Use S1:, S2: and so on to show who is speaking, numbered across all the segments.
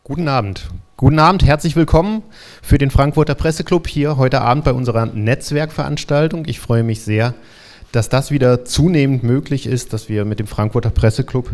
S1: Guten Abend. Guten Abend, herzlich willkommen für den Frankfurter Presseclub hier heute Abend bei unserer Netzwerkveranstaltung. Ich freue mich sehr, dass das wieder zunehmend möglich ist, dass wir mit dem Frankfurter Presseclub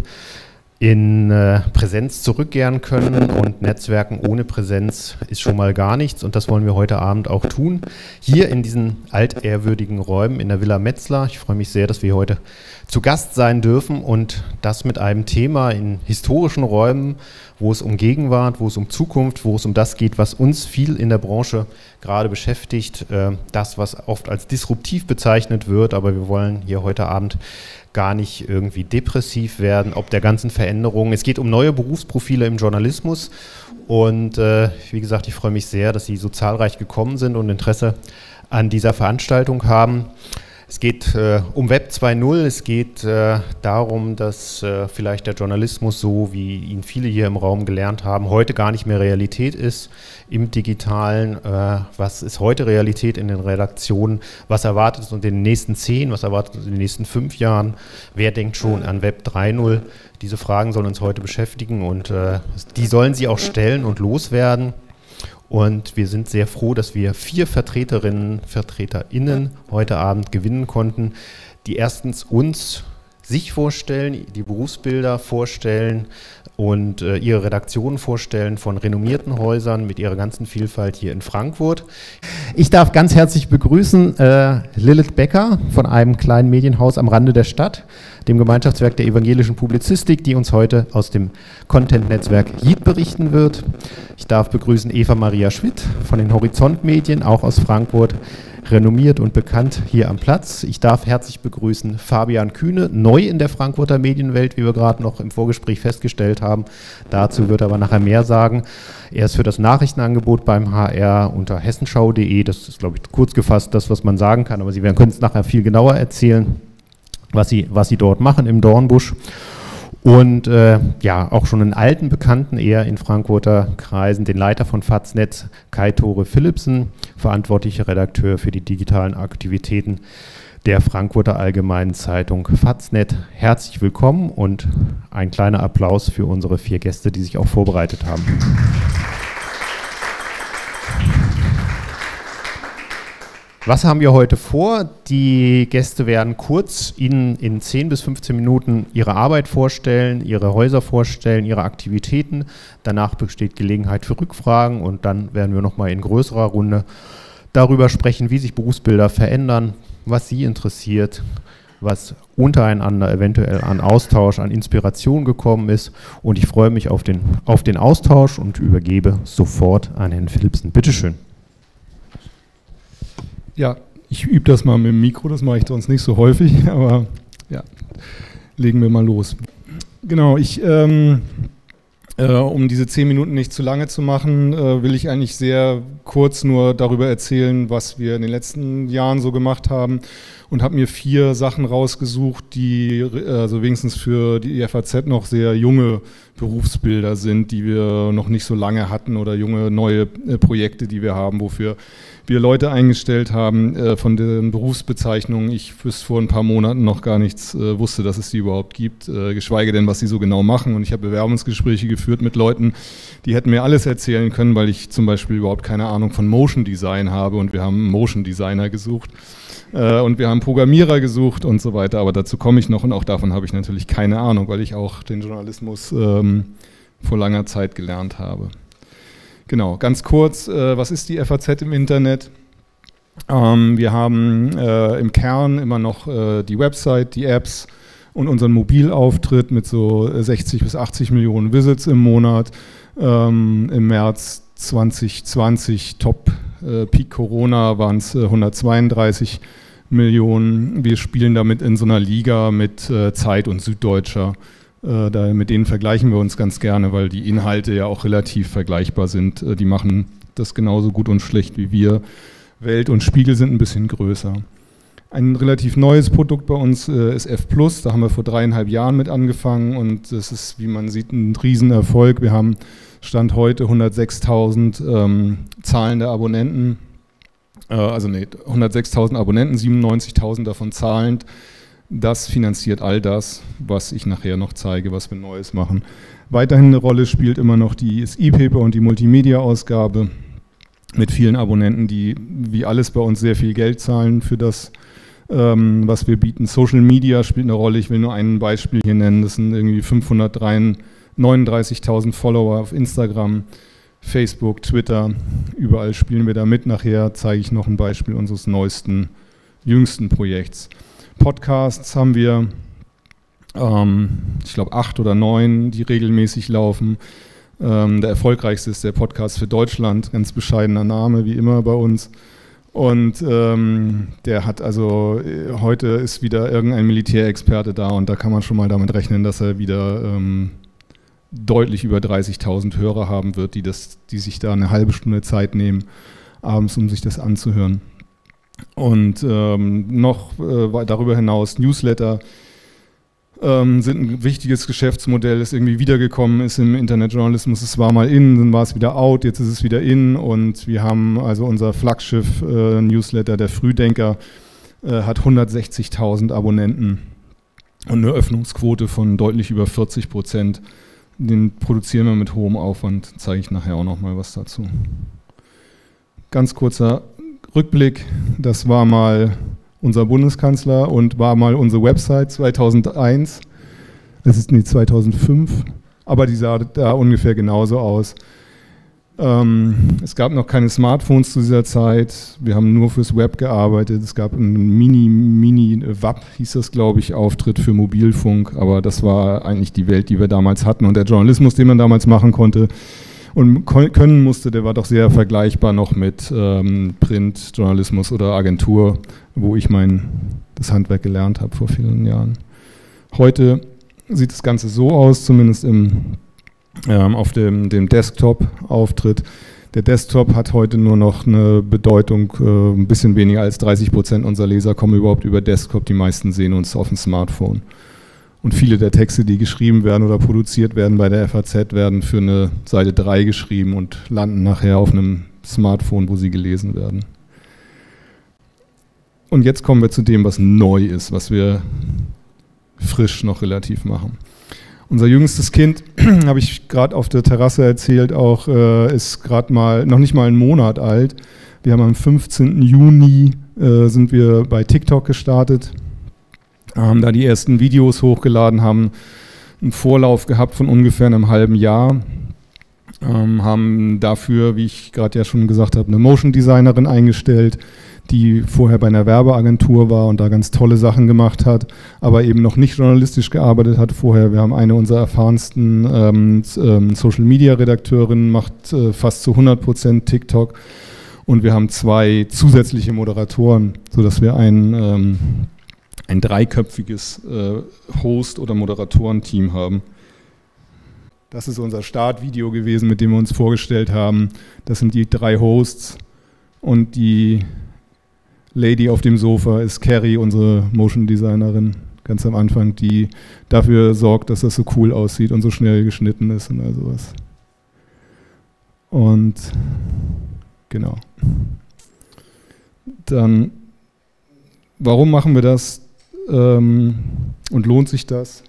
S1: in Präsenz zurückkehren können, und Netzwerken ohne Präsenz ist schon mal gar nichts, und das wollen wir heute Abend auch tun, hier in diesen altehrwürdigen Räumen in der Villa Metzler. Ich freue mich sehr, dass wir heute zu Gast sein dürfen, und das mit einem Thema in historischen Räumen, wo es um Gegenwart, wo es um Zukunft, wo es um das geht, was uns viel in der Branche gerade beschäftigt, das, was oft als disruptiv bezeichnet wird, aber wir wollen hier heute Abend gar nicht irgendwie depressiv werden, ob der ganzen Veränderungen. Es geht um neue Berufsprofile im Journalismus, und wie gesagt, ich freue mich sehr, dass Sie so zahlreich gekommen sind und Interesse an dieser Veranstaltung haben. Es geht um Web 2.0, es geht darum, dass vielleicht der Journalismus, so wie ihn viele hier im Raum gelernt haben, heute gar nicht mehr Realität ist im Digitalen. Was ist heute Realität in den Redaktionen? Was erwartet uns in den nächsten 10, was erwartet uns in den nächsten 5 Jahren? Wer denkt schon an Web 3.0? Diese Fragen sollen uns heute beschäftigen, und die sollen Sie auch stellen und loswerden. Und wir sind sehr froh, dass wir 4 Vertreterinnen, VertreterInnen heute Abend gewinnen konnten, die erstens uns, sich vorstellen, die Berufsbilder vorstellen und ihre Redaktionen vorstellen von renommierten Häusern mit ihrer ganzen Vielfalt hier in Frankfurt. Ich darf ganz herzlich begrüßen Lilith Becker von einem kleinen Medienhaus am Rande der Stadt, dem Gemeinschaftswerk der evangelischen Publizistik, die uns heute aus dem Content-Netzwerk JIT berichten wird. Ich darf begrüßen Eva Maria Schmidt von den Horizont Medien, auch aus Frankfurt, renommiert und bekannt hier am Platz. Ich darf herzlich begrüßen Fabian Kühne, neu in der Frankfurter Medienwelt, wie wir gerade noch im Vorgespräch festgestellt haben. Dazu wird er aber nachher mehr sagen. Er ist für das Nachrichtenangebot beim HR unter hessenschau.de. Das ist, glaube ich, kurz gefasst das, was man sagen kann, aber Sie können es nachher viel genauer erzählen, was Sie dort machen im Dornbusch. Und ja, auch schon einen alten Bekannten eher in Frankfurter Kreisen, den Leiter von Faznet, Kai-Tore Philipsen, verantwortlicher Redakteur für die digitalen Aktivitäten der Frankfurter Allgemeinen Zeitung Faznet. Herzlich willkommen und ein kleiner Applaus für unsere 4 Gäste, die sich auch vorbereitet haben. Was haben wir heute vor? Die Gäste werden kurz Ihnen in 10 bis 15 Minuten ihre Arbeit vorstellen, ihre Häuser vorstellen, ihre Aktivitäten. Danach besteht Gelegenheit für Rückfragen, und dann werden wir nochmal in größerer Runde darüber sprechen, wie sich Berufsbilder verändern, was Sie interessiert, was untereinander eventuell an Austausch, an Inspiration gekommen ist. Und ich freue mich auf den Austausch und übergebe sofort an Herrn Philipsen. Bitte schön.
S2: Ja, ich übe das mal mit dem Mikro, das mache ich sonst nicht so häufig, aber ja, legen wir mal los. Genau, um diese 10 Minuten nicht zu lange zu machen, will ich eigentlich sehr kurz nur darüber erzählen, was wir in den letzten Jahren so gemacht haben, und habe mir 4 Sachen rausgesucht, die also wenigstens für die FAZ noch sehr junge Berufsbilder sind, die wir noch nicht so lange hatten, oder junge neue Projekte, die wir haben, wofür wir Leute eingestellt haben von den Berufsbezeichnungen. Ich bis vor ein paar Monaten noch gar nichts wusste, dass es die überhaupt gibt, geschweige denn, was sie so genau machen. Und ich habe Bewerbungsgespräche geführt mit Leuten, die hätten mir alles erzählen können, weil ich zum Beispiel überhaupt keine Ahnung von Motion Design habe, und wir haben einen Motion Designer gesucht. Und wir haben Programmierer gesucht und so weiter, aber dazu komme ich noch, und auch davon habe ich natürlich keine Ahnung, weil ich auch den Journalismus vor langer Zeit gelernt habe. Genau, ganz kurz, was ist die FAZ im Internet? Wir haben im Kern immer noch die Website, die Apps und unseren Mobilauftritt mit so 60 bis 80 Millionen Visits im Monat. Im März 2020, Peak Corona, waren es 132 Millionen. Wir spielen damit in so einer Liga mit Zeit und Süddeutscher. Mit denen vergleichen wir uns ganz gerne, weil die Inhalte ja auch relativ vergleichbar sind. Die machen das genauso gut und schlecht wie wir. Welt und Spiegel sind ein bisschen größer. Ein relativ neues Produkt bei uns ist F+, da haben wir vor 3,5 Jahren mit angefangen, und das ist, wie man sieht, ein Riesenerfolg. Wir haben Stand heute 106.000 zahlende Abonnenten, 106.000 Abonnenten, 97.000 davon zahlend. Das finanziert all das, was ich nachher noch zeige, was wir Neues machen. Weiterhin eine Rolle spielt immer noch das E-Paper und die Multimedia-Ausgabe mit vielen Abonnenten, die wie alles bei uns sehr viel Geld zahlen für das, was wir bieten. Social Media spielt eine Rolle. Ich will nur ein Beispiel hier nennen. Das sind irgendwie 539.000 Follower auf Instagram, Facebook, Twitter. Überall spielen wir da mit. Nachher zeige ich noch ein Beispiel unseres jüngsten Projekts. Podcasts haben wir, ich glaube 8 oder 9, die regelmäßig laufen. Der erfolgreichste ist der Podcast für Deutschland, ganz bescheidener Name, wie immer bei uns. Und der hat also, heute ist wieder irgendein Militärexperte da und da kann man schon mal damit rechnen, dass er wieder deutlich über 30.000 Hörer haben wird, die sich da eine halbe Stunde Zeit nehmen, abends, um sich das anzuhören. Und darüber hinaus Newsletter sind ein wichtiges Geschäftsmodell, das irgendwie wiedergekommen ist im Internetjournalismus. Es war mal in, dann war es wieder out, jetzt ist es wieder in und wir haben also unser Flaggschiff-Newsletter, der Frühdenker, hat 160.000 Abonnenten und eine Öffnungsquote von deutlich über 40%. Den produzieren wir mit hohem Aufwand, zeige ich nachher auch noch mal was dazu. Ganz kurzer Rückblick, das war mal unser Bundeskanzler und war mal unsere Website 2001, das ist 2005, aber die sah da ungefähr genauso aus. Es gab noch keine Smartphones zu dieser Zeit, wir haben nur fürs Web gearbeitet, es gab einen Mini-WAP, hieß das glaube ich, Auftritt für Mobilfunk, aber das war eigentlich die Welt, die wir damals hatten und der Journalismus, den man damals machen konnte und können musste, der war doch sehr vergleichbar noch mit Printjournalismus oder Agentur, wo ich das Handwerk gelernt habe vor vielen Jahren. Heute sieht das Ganze so aus, zumindest auf dem Desktop-Auftritt. Der Desktop hat heute nur noch eine Bedeutung, ein bisschen weniger als 30% unserer Leser kommen überhaupt über Desktop, die meisten sehen uns auf dem Smartphone. Und viele der Texte, die geschrieben werden oder produziert werden bei der FAZ, werden für eine Seite 3 geschrieben und landen nachher auf einem Smartphone, wo sie gelesen werden. Und jetzt kommen wir zu dem, was neu ist, was wir frisch noch relativ machen. Unser jüngstes Kind, habe ich gerade auf der Terrasse erzählt, auch ist gerade noch nicht mal einen Monat alt. Wir haben am 15. Juni sind wir bei TikTok gestartet, haben da die ersten Videos hochgeladen, haben einen Vorlauf gehabt von ungefähr einem halben Jahr, haben dafür, wie ich gerade ja schon gesagt habe, eine Motion Designerin eingestellt, die vorher bei einer Werbeagentur war und da ganz tolle Sachen gemacht hat, aber eben noch nicht journalistisch gearbeitet hat vorher. Wir haben eine unserer erfahrensten Social-Media-Redakteurinnen, macht fast zu 100% TikTok und wir haben 2 zusätzliche Moderatoren, sodass wir ein dreiköpfiges Host- oder Moderatorenteam haben. Das ist unser Startvideo gewesen, mit dem wir uns vorgestellt haben. Das sind die 3 Hosts und die Lady auf dem Sofa ist Carrie, unsere Motion Designerin, ganz am Anfang, die dafür sorgt, dass das so cool aussieht und so schnell geschnitten ist und all sowas. Und genau. Dann, warum machen wir das und lohnt sich das?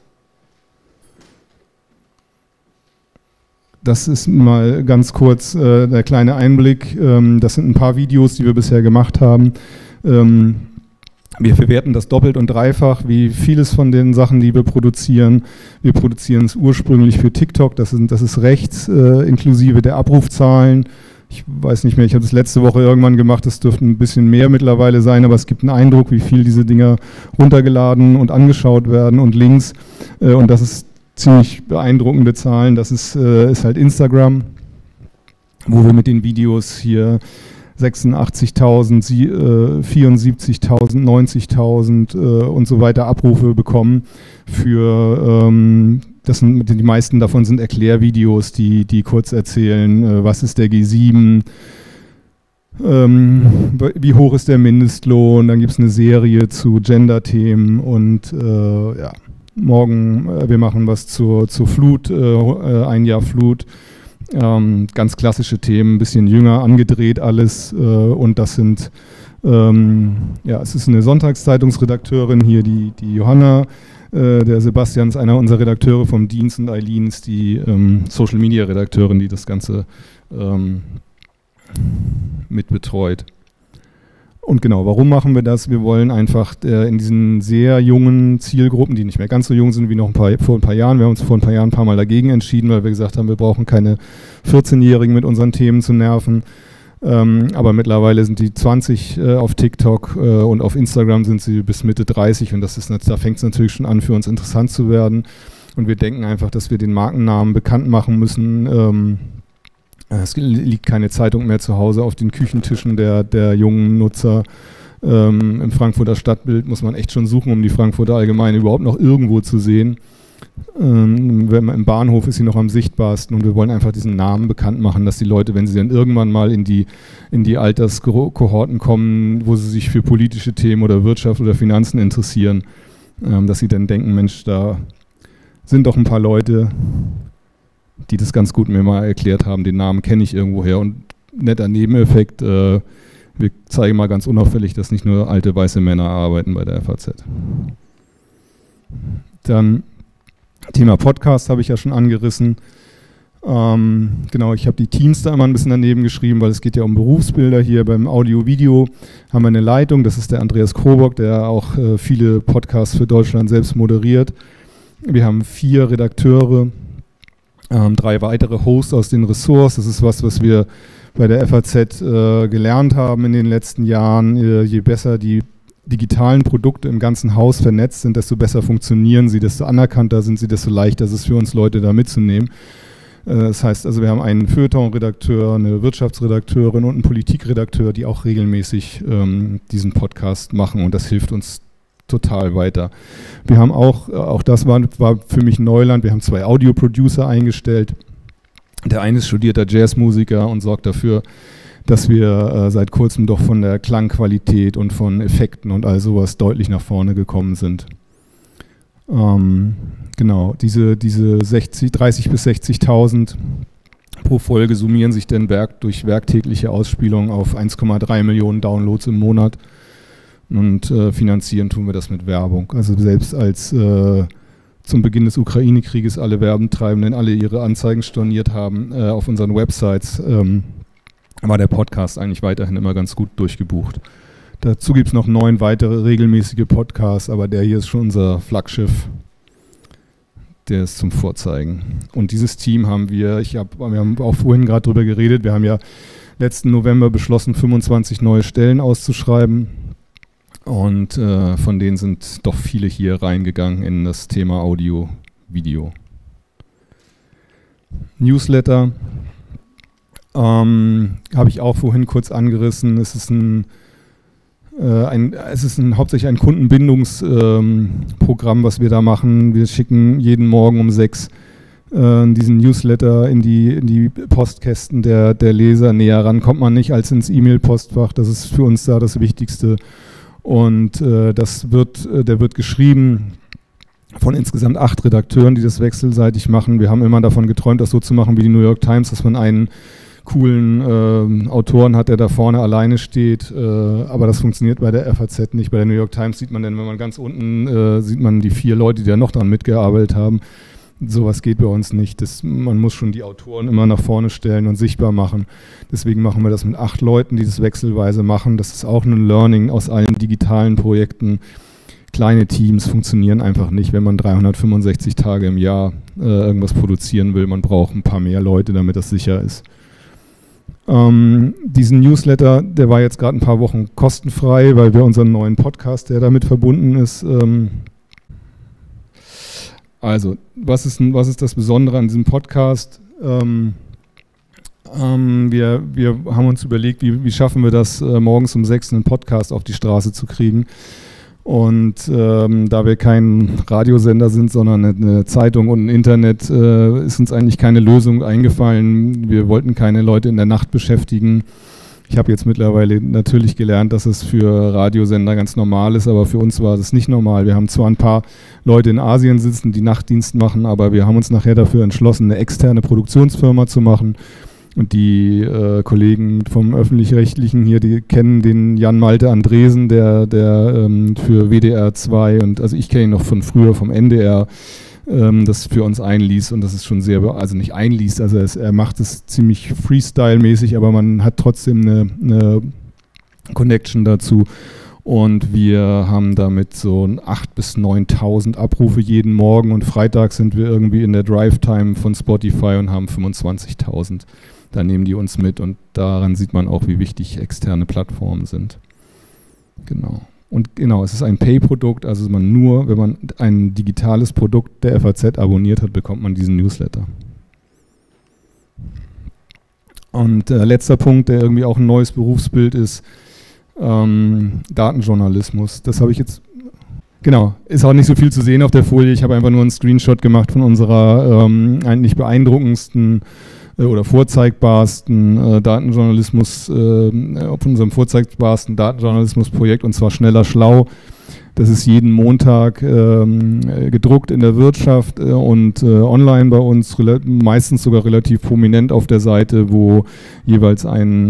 S2: Das ist mal ganz kurz der kleine Einblick. Das sind ein paar Videos, die wir bisher gemacht haben. Wir verwerten das doppelt und dreifach, wie vieles von den Sachen, die wir produzieren. Wir produzieren es ursprünglich für TikTok, das ist rechts, inklusive der Abrufzahlen. Ich weiß nicht mehr, ich habe das letzte Woche irgendwann gemacht, das dürften ein bisschen mehr mittlerweile sein, aber es gibt einen Eindruck, wie viel diese Dinger runtergeladen und angeschaut werden und Links. Und das ist ziemlich beeindruckende Zahlen. Das ist halt Instagram, wo wir mit den Videos hier 86.000, 74.000, 90.000 und so weiter Abrufe bekommen. Die meisten davon sind Erklärvideos, die kurz erzählen, was ist der G7, wie hoch ist der Mindestlohn, dann gibt es eine Serie zu Gender-Themen und ja. Morgen, wir machen was zur Flut, ein Jahr Flut. Ganz klassische Themen, ein bisschen jünger angedreht alles. Und das sind, es ist eine Sonntagszeitungsredakteurin hier, die Johanna. Der Sebastian ist einer unserer Redakteure vom Dienst und Eileen ist die Social-Media-Redakteurin, die das Ganze mitbetreut. Und genau, warum machen wir das? Wir wollen einfach in diesen sehr jungen Zielgruppen, die nicht mehr ganz so jung sind wie noch vor ein paar Jahren, wir haben uns vor ein paar Jahren ein paar Mal dagegen entschieden, weil wir gesagt haben, wir brauchen keine 14-Jährigen mit unseren Themen zu nerven. Aber mittlerweile sind die 20 auf TikTok und auf Instagram sind sie bis Mitte 30 und da fängt es natürlich schon an, für uns interessant zu werden. Und wir denken einfach, dass wir den Markennamen bekannt machen müssen. Es liegt keine Zeitung mehr zu Hause auf den Küchentischen der jungen Nutzer. Im Frankfurter Stadtbild muss man echt schon suchen, um die Frankfurter Allgemeine überhaupt noch irgendwo zu sehen. Im Bahnhof ist sie noch am sichtbarsten und wir wollen einfach diesen Namen bekannt machen, dass die Leute, wenn sie dann irgendwann mal in die Alterskohorten kommen, wo sie sich für politische Themen oder Wirtschaft oder Finanzen interessieren, dass sie dann denken, Mensch, da sind doch ein paar Leute, die das ganz gut mir mal erklärt haben, den Namen kenne ich irgendwoher. Und netter Nebeneffekt, wir zeigen mal ganz unauffällig, dass nicht nur alte weiße Männer arbeiten bei der FAZ. Dann Thema Podcast habe ich ja schon angerissen. Genau, ich habe die Teams da immer ein bisschen daneben geschrieben, weil es geht ja um Berufsbilder. Hier beim Audio-Video haben wir eine Leitung, das ist der Andreas Krobock, der auch viele Podcasts für Deutschland selbst moderiert. Wir haben 4 Redakteure, 3 weitere Hosts aus den Ressorts. Das ist was wir bei der FAZ gelernt haben in den letzten Jahren. Je besser die digitalen Produkte im ganzen Haus vernetzt sind, desto besser funktionieren sie, desto anerkannter sind sie, desto leichter ist es für uns Leute da mitzunehmen. Das heißt also, wir haben einen Feuilleton-Redakteur, eine Wirtschaftsredakteurin und einen Politikredakteur, die auch regelmäßig diesen Podcast machen und das hilft uns total weiter. Wir haben auch das war für mich Neuland, wir haben 2 Audio-Producer eingestellt. Der eine ist studierter Jazzmusiker und sorgt dafür, dass wir seit kurzem doch von der Klangqualität und von Effekten und all sowas deutlich nach vorne gekommen sind. Genau, diese 30.000 bis 60.000 pro Folge summieren sich dann durch werktägliche Ausspielung auf 1,3 Millionen Downloads im Monat und finanzieren tun wir das mit Werbung. Also selbst als zum Beginn des Ukraine-Krieges alle Werbetreibenden alle ihre Anzeigen storniert haben auf unseren Websites, war der Podcast eigentlich weiterhin immer ganz gut durchgebucht. Dazu gibt es noch 9 weitere regelmäßige Podcasts, aber der hier ist schon unser Flaggschiff. Der ist zum Vorzeigen. Und dieses Team haben wir haben auch vorhin gerade drüber geredet, wir haben ja letzten November beschlossen, 25 neue Stellen auszuschreiben. Und von denen sind doch viele hier reingegangen in das Thema Audio, Video. Newsletter. Habe ich auch vorhin kurz angerissen. Es ist hauptsächlich ein Kundenbindungsprogramm, was wir da machen. Wir schicken jeden Morgen um 6 diesen Newsletter in die Postkästen der Leser. Näher ran kommt man nicht als ins E-Mail-Postfach. Das ist für uns da das Wichtigste. Und der wird geschrieben von insgesamt 8 Redakteuren, die das wechselseitig machen. Wir haben immer davon geträumt, das so zu machen wie die New York Times, dass man einen coolen Autoren hat, der da vorne alleine steht, aber das funktioniert bei der FAZ nicht. Bei der New York Times sieht man dann, wenn man ganz unten sieht man die 4 Leute, die da noch dran mitgearbeitet haben. Sowas geht bei uns nicht. Man muss schon die Autoren immer nach vorne stellen und sichtbar machen. Deswegen machen wir das mit 8 Leuten, die das wechselweise machen. Das ist auch ein Learning aus allen digitalen Projekten. Kleine Teams funktionieren einfach nicht, wenn man 365 Tage im Jahr irgendwas produzieren will. Man braucht ein paar mehr Leute, damit das sicher ist. Diesen Newsletter, der war jetzt gerade ein paar Wochen kostenfrei, weil wir unseren neuen Podcast, der damit verbunden ist. Also, was ist das Besondere an diesem Podcast? Wir haben uns überlegt, wie schaffen wir das, morgens um 6 einen Podcast auf die Straße zu kriegen. Und da wir kein Radiosender sind, sondern eine Zeitung und ein Internet, ist uns eigentlich keine Lösung eingefallen. Wir wollten keine Leute in der Nacht beschäftigen. Ich habe jetzt mittlerweile natürlich gelernt, dass es für Radiosender ganz normal ist, aber für uns war das nicht normal. Wir haben zwar ein paar Leute in Asien sitzen, die Nachtdienst machen, aber wir haben uns nachher dafür entschlossen, eine externe Produktionsfirma zu machen. Und die Kollegen vom Öffentlich-Rechtlichen hier, die kennen den Jan-Malte Andresen, der für WDR 2 und also ich kenne ihn noch von früher vom NDR, das für uns einliest und das ist schon sehr, also nicht einliest, also er macht es ziemlich Freestyle-mäßig, aber man hat trotzdem eine Connection dazu. Und wir haben damit so 8.000 bis 9.000 Abrufe jeden Morgen und Freitag sind wir irgendwie in der Drive-Time von Spotify und haben 25.000. Da nehmen die uns mit und daran sieht man auch, wie wichtig externe Plattformen sind. Genau. Und genau, es ist ein Pay-Produkt, also wenn man ein digitales Produkt der FAZ abonniert hat, bekommt man diesen Newsletter. Und letzter Punkt, der irgendwie auch ein neues Berufsbild ist, Datenjournalismus. Das habe ich jetzt, genau, ist auch nicht so viel zu sehen auf der Folie. Ich habe einfach nur einen Screenshot gemacht von unserer eigentlich beeindruckendsten oder vorzeigbarsten Datenjournalismus, von unserem vorzeigbarsten Datenjournalismusprojekt, und zwar Schneller Schlau. Das ist jeden Montag gedruckt in der Wirtschaft und online bei uns, meistens sogar relativ prominent auf der Seite, wo jeweils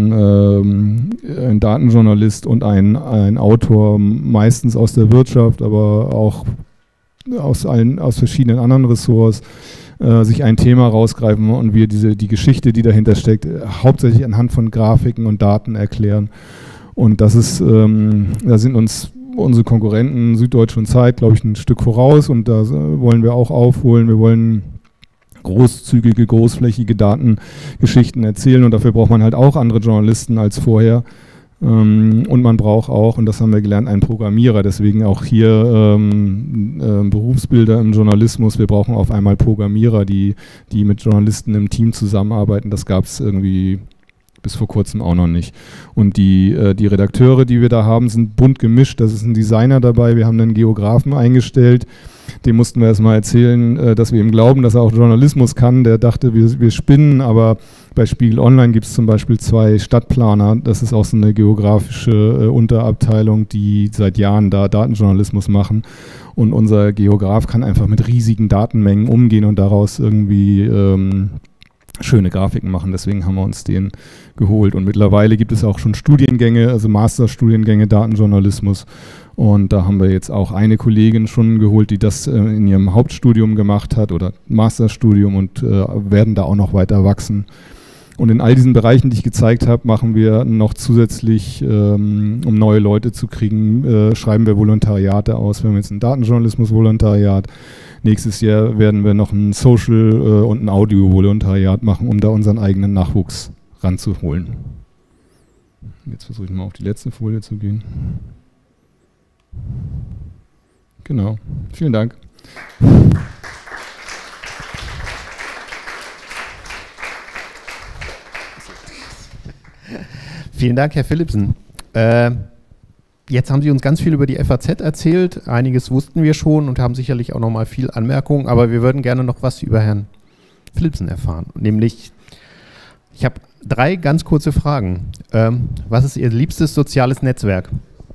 S2: ein Datenjournalist und ein Autor, meistens aus der Wirtschaft, aber auch aus verschiedenen anderen Ressorts, sich ein Thema rausgreifen und wir die Geschichte, die dahinter steckt, hauptsächlich anhand von Grafiken und Daten erklären. Und das ist, da sind uns unsere Konkurrenten Süddeutsche und Zeit, glaube ich, ein Stück voraus und da wollen wir auch aufholen. Wir wollen großzügige, großflächige Datengeschichten erzählen und dafür braucht man halt auch andere Journalisten als vorher. Und man braucht auch, und das haben wir gelernt, einen Programmierer. Deswegen auch hier Berufsbilder im Journalismus. Wir brauchen auf einmal Programmierer, die mit Journalisten im Team zusammenarbeiten. Das gab es irgendwie bis vor kurzem auch noch nicht. Und die Redakteure, die wir da haben, sind bunt gemischt. Da ist ein Designer dabei, wir haben einen Geografen eingestellt. Dem mussten wir erstmal erzählen, dass wir ihm glauben, dass er auch Journalismus kann. Der dachte, wir spinnen, aber bei Spiegel Online gibt es zum Beispiel 2 Stadtplaner. Das ist auch so eine geografische Unterabteilung, die seit Jahren da Datenjournalismus machen. Und unser Geograf kann einfach mit riesigen Datenmengen umgehen und daraus irgendwie schöne Grafiken machen, deswegen haben wir uns den geholt. Und mittlerweile gibt es auch schon Studiengänge, also Masterstudiengänge Datenjournalismus. Und da haben wir jetzt auch eine Kollegin schon geholt, die das in ihrem Hauptstudium gemacht hat oder Masterstudium und werden da auch noch weiter wachsen. Und in all diesen Bereichen, die ich gezeigt habe, machen wir noch zusätzlich, um neue Leute zu kriegen, schreiben wir Volontariate aus. Wir haben jetzt ein Datenjournalismus-Volontariat. Nächstes Jahr werden wir noch ein Social- und ein Audio-Volontariat machen, um da unseren eigenen Nachwuchs ranzuholen. Jetzt versuche ich mal auf die letzte Folie zu gehen. Genau. Vielen Dank.
S1: Vielen Dank, Herr Philipsen. Jetzt haben Sie uns ganz viel über die FAZ erzählt. Einiges wussten wir schon und haben sicherlich auch noch mal viel Anmerkungen, aber wir würden gerne noch was über Herrn Philipsen erfahren. Nämlich, ich habe 3 ganz kurze Fragen. Was ist Ihr liebstes soziales Netzwerk?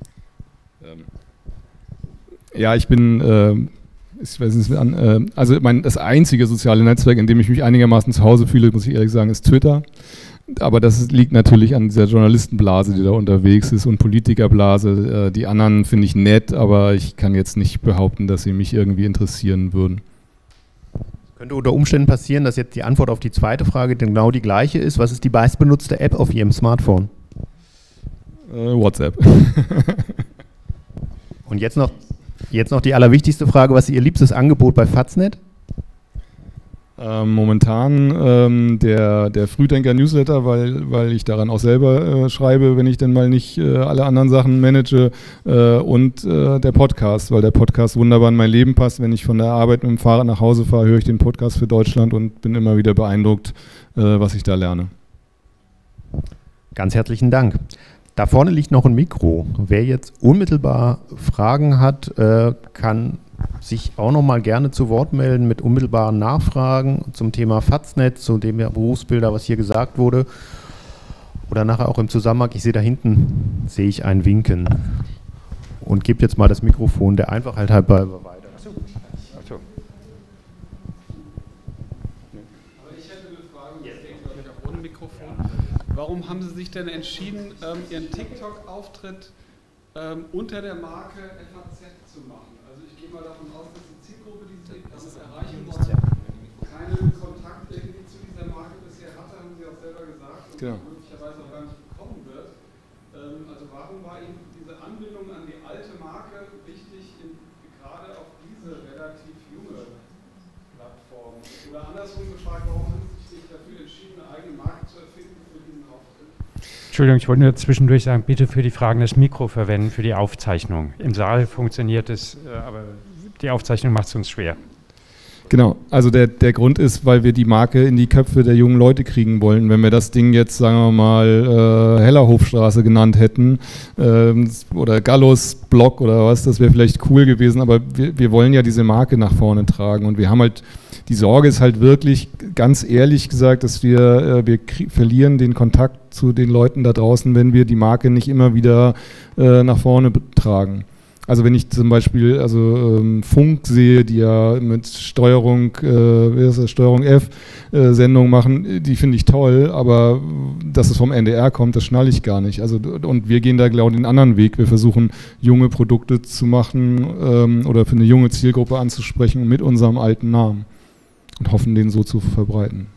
S2: Ja, ich bin, ich weiß nicht, also das einzige soziale Netzwerk, in dem ich mich einigermaßen zu Hause fühle, muss ich ehrlich sagen, ist Twitter. Aber das liegt natürlich an dieser Journalistenblase, die da unterwegs ist, und Politikerblase. Die anderen finde ich nett, aber ich kann jetzt nicht behaupten, dass sie mich irgendwie interessieren würden.
S1: Könnte unter Umständen passieren, dass jetzt die Antwort auf die zweite Frage genau die gleiche ist. Was ist die meistbenutzte App auf Ihrem Smartphone?
S2: WhatsApp.
S1: Und jetzt noch die allerwichtigste Frage, was ist Ihr liebstes Angebot bei Faznet?
S2: Momentan der Frühdenker-Newsletter, weil ich daran auch selber schreibe, wenn ich dann mal nicht alle anderen Sachen manage, und der Podcast, weil der Podcast wunderbar in mein Leben passt. Wenn ich von der Arbeit mit dem Fahrrad nach Hause fahre, höre ich den Podcast für Deutschland und bin immer wieder beeindruckt, was ich da lerne.
S1: Ganz herzlichen Dank. Da vorne liegt noch ein Mikro. Wer jetzt unmittelbar Fragen hat, kann sich auch noch mal gerne zu Wort melden mit unmittelbaren Nachfragen zum Thema Faznet, zu dem Berufsbilder, was hier gesagt wurde. oder nachher auch im Zusammenhang. Ich sehe da hinten, sehe ich ein Winken und gebe jetzt mal das Mikrofon der Einfachheit halber weiter.
S3: Achso.
S4: Aber ich hätte eine Frage, das geht, glaube ich, auch ohne Mikrofon. Warum haben Sie sich denn entschieden, Ihren TikTok-Auftritt unter der Marke FAZ zu machen? Also ich gehe mal davon aus, dass die Zielgruppe, die Sie damit erreichen wollen, keinen Kontakt irgendwie zu dieser Marke bisher hatte, haben Sie auch selber gesagt, und
S2: genau.
S4: möglicherweise auch gar nicht bekommen wird. Also warum war Ihnen diese Anbindung an die alte Marke wichtig, gerade auf diese relativ junge Plattform? Oder andersrum gefragt, warum haben Sie sich dafür entschieden, eine eigene Marke zu erfinden für diesen Auftritt?
S3: Entschuldigung, ich wollte nur zwischendurch sagen, bitte für die Fragen das Mikro verwenden für die Aufzeichnung. Im Saal funktioniert es, aber die Aufzeichnung macht es uns schwer.
S2: Genau, also der Grund ist, weil wir die Marke in die Köpfe der jungen Leute kriegen wollen. Wenn wir das Ding jetzt, sagen wir mal, Hellerhofstraße genannt hätten oder Gallus Block oder was, das wäre vielleicht cool gewesen, aber wir wollen ja diese Marke nach vorne tragen und wir haben halt, die Sorge ist halt wirklich, ganz ehrlich gesagt, dass wir verlieren den Kontakt zu den Leuten da draußen, wenn wir die Marke nicht immer wieder nach vorne tragen. Also wenn ich zum Beispiel Funk sehe, die ja mit Steuerung F Sendungen machen, die finde ich toll, aber dass es vom NDR kommt, das schnalle ich gar nicht. Also, und wir gehen da, glaube ich, den anderen Weg. Wir versuchen, junge Produkte zu machen oder für eine junge Zielgruppe anzusprechen mit unserem alten Namen und hoffen, den so zu verbreiten.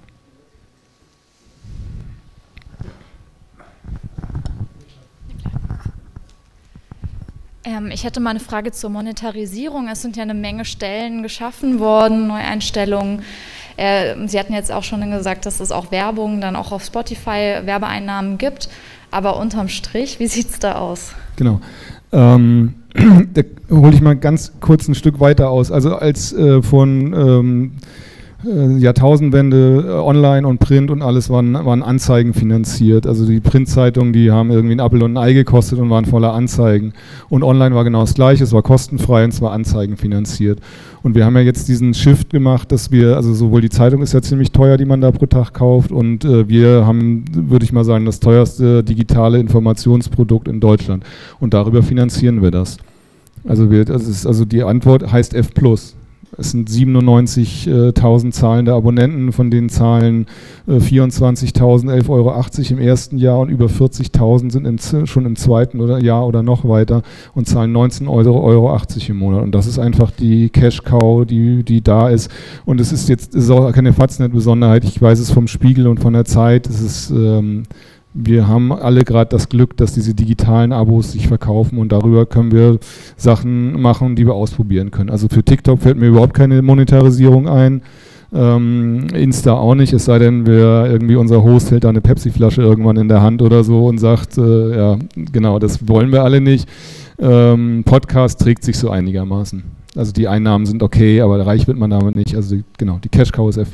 S5: Ich hätte mal eine Frage zur Monetarisierung. Es sind ja eine Menge Stellen geschaffen worden, Neueinstellungen. Sie hatten jetzt auch schon gesagt, dass es auch Werbung, dann auch auf Spotify Werbeeinnahmen gibt. Aber unterm Strich, wie sieht es da aus?
S2: Genau. Da hole ich mal ganz kurz ein Stück weiter aus. Also als von Jahrtausendwende online und Print und alles waren Anzeigen finanziert. Also die Printzeitungen, die haben irgendwie ein Apfel und ein Ei gekostet und waren voller Anzeigen. Und online war genau das Gleiche, es war kostenfrei und es war Anzeigen finanziert. Und wir haben ja jetzt diesen Shift gemacht, dass wir, also sowohl die Zeitung ist ja ziemlich teuer, die man da pro Tag kauft, und wir haben, würde ich mal sagen, das teuerste digitale Informationsprodukt in Deutschland. Und darüber finanzieren wir das. Also die Antwort heißt F+. Es sind 97.000 zahlende Abonnenten, von denen zahlen 24.000 11,80 € im ersten Jahr und über 40.000 sind schon im zweiten Jahr oder noch weiter und zahlen 19,80 € im Monat. Und das ist einfach die Cash-Cow, die da ist. Und es ist auch keine Faznet-Besonderheit. Ich weiß es vom Spiegel und von der Zeit. Wir haben alle gerade das Glück, dass diese digitalen Abos sich verkaufen, und darüber können wir Sachen machen, die wir ausprobieren können. Also für TikTok fällt mir überhaupt keine Monetarisierung ein, Insta auch nicht, es sei denn, unser Host hält da eine Pepsi-Flasche irgendwann in der Hand oder so und sagt, ja, genau, das wollen wir alle nicht. Podcast trägt sich so einigermaßen. Also die Einnahmen sind okay, aber reich wird man damit nicht. Also die Cash-Cow ist F+.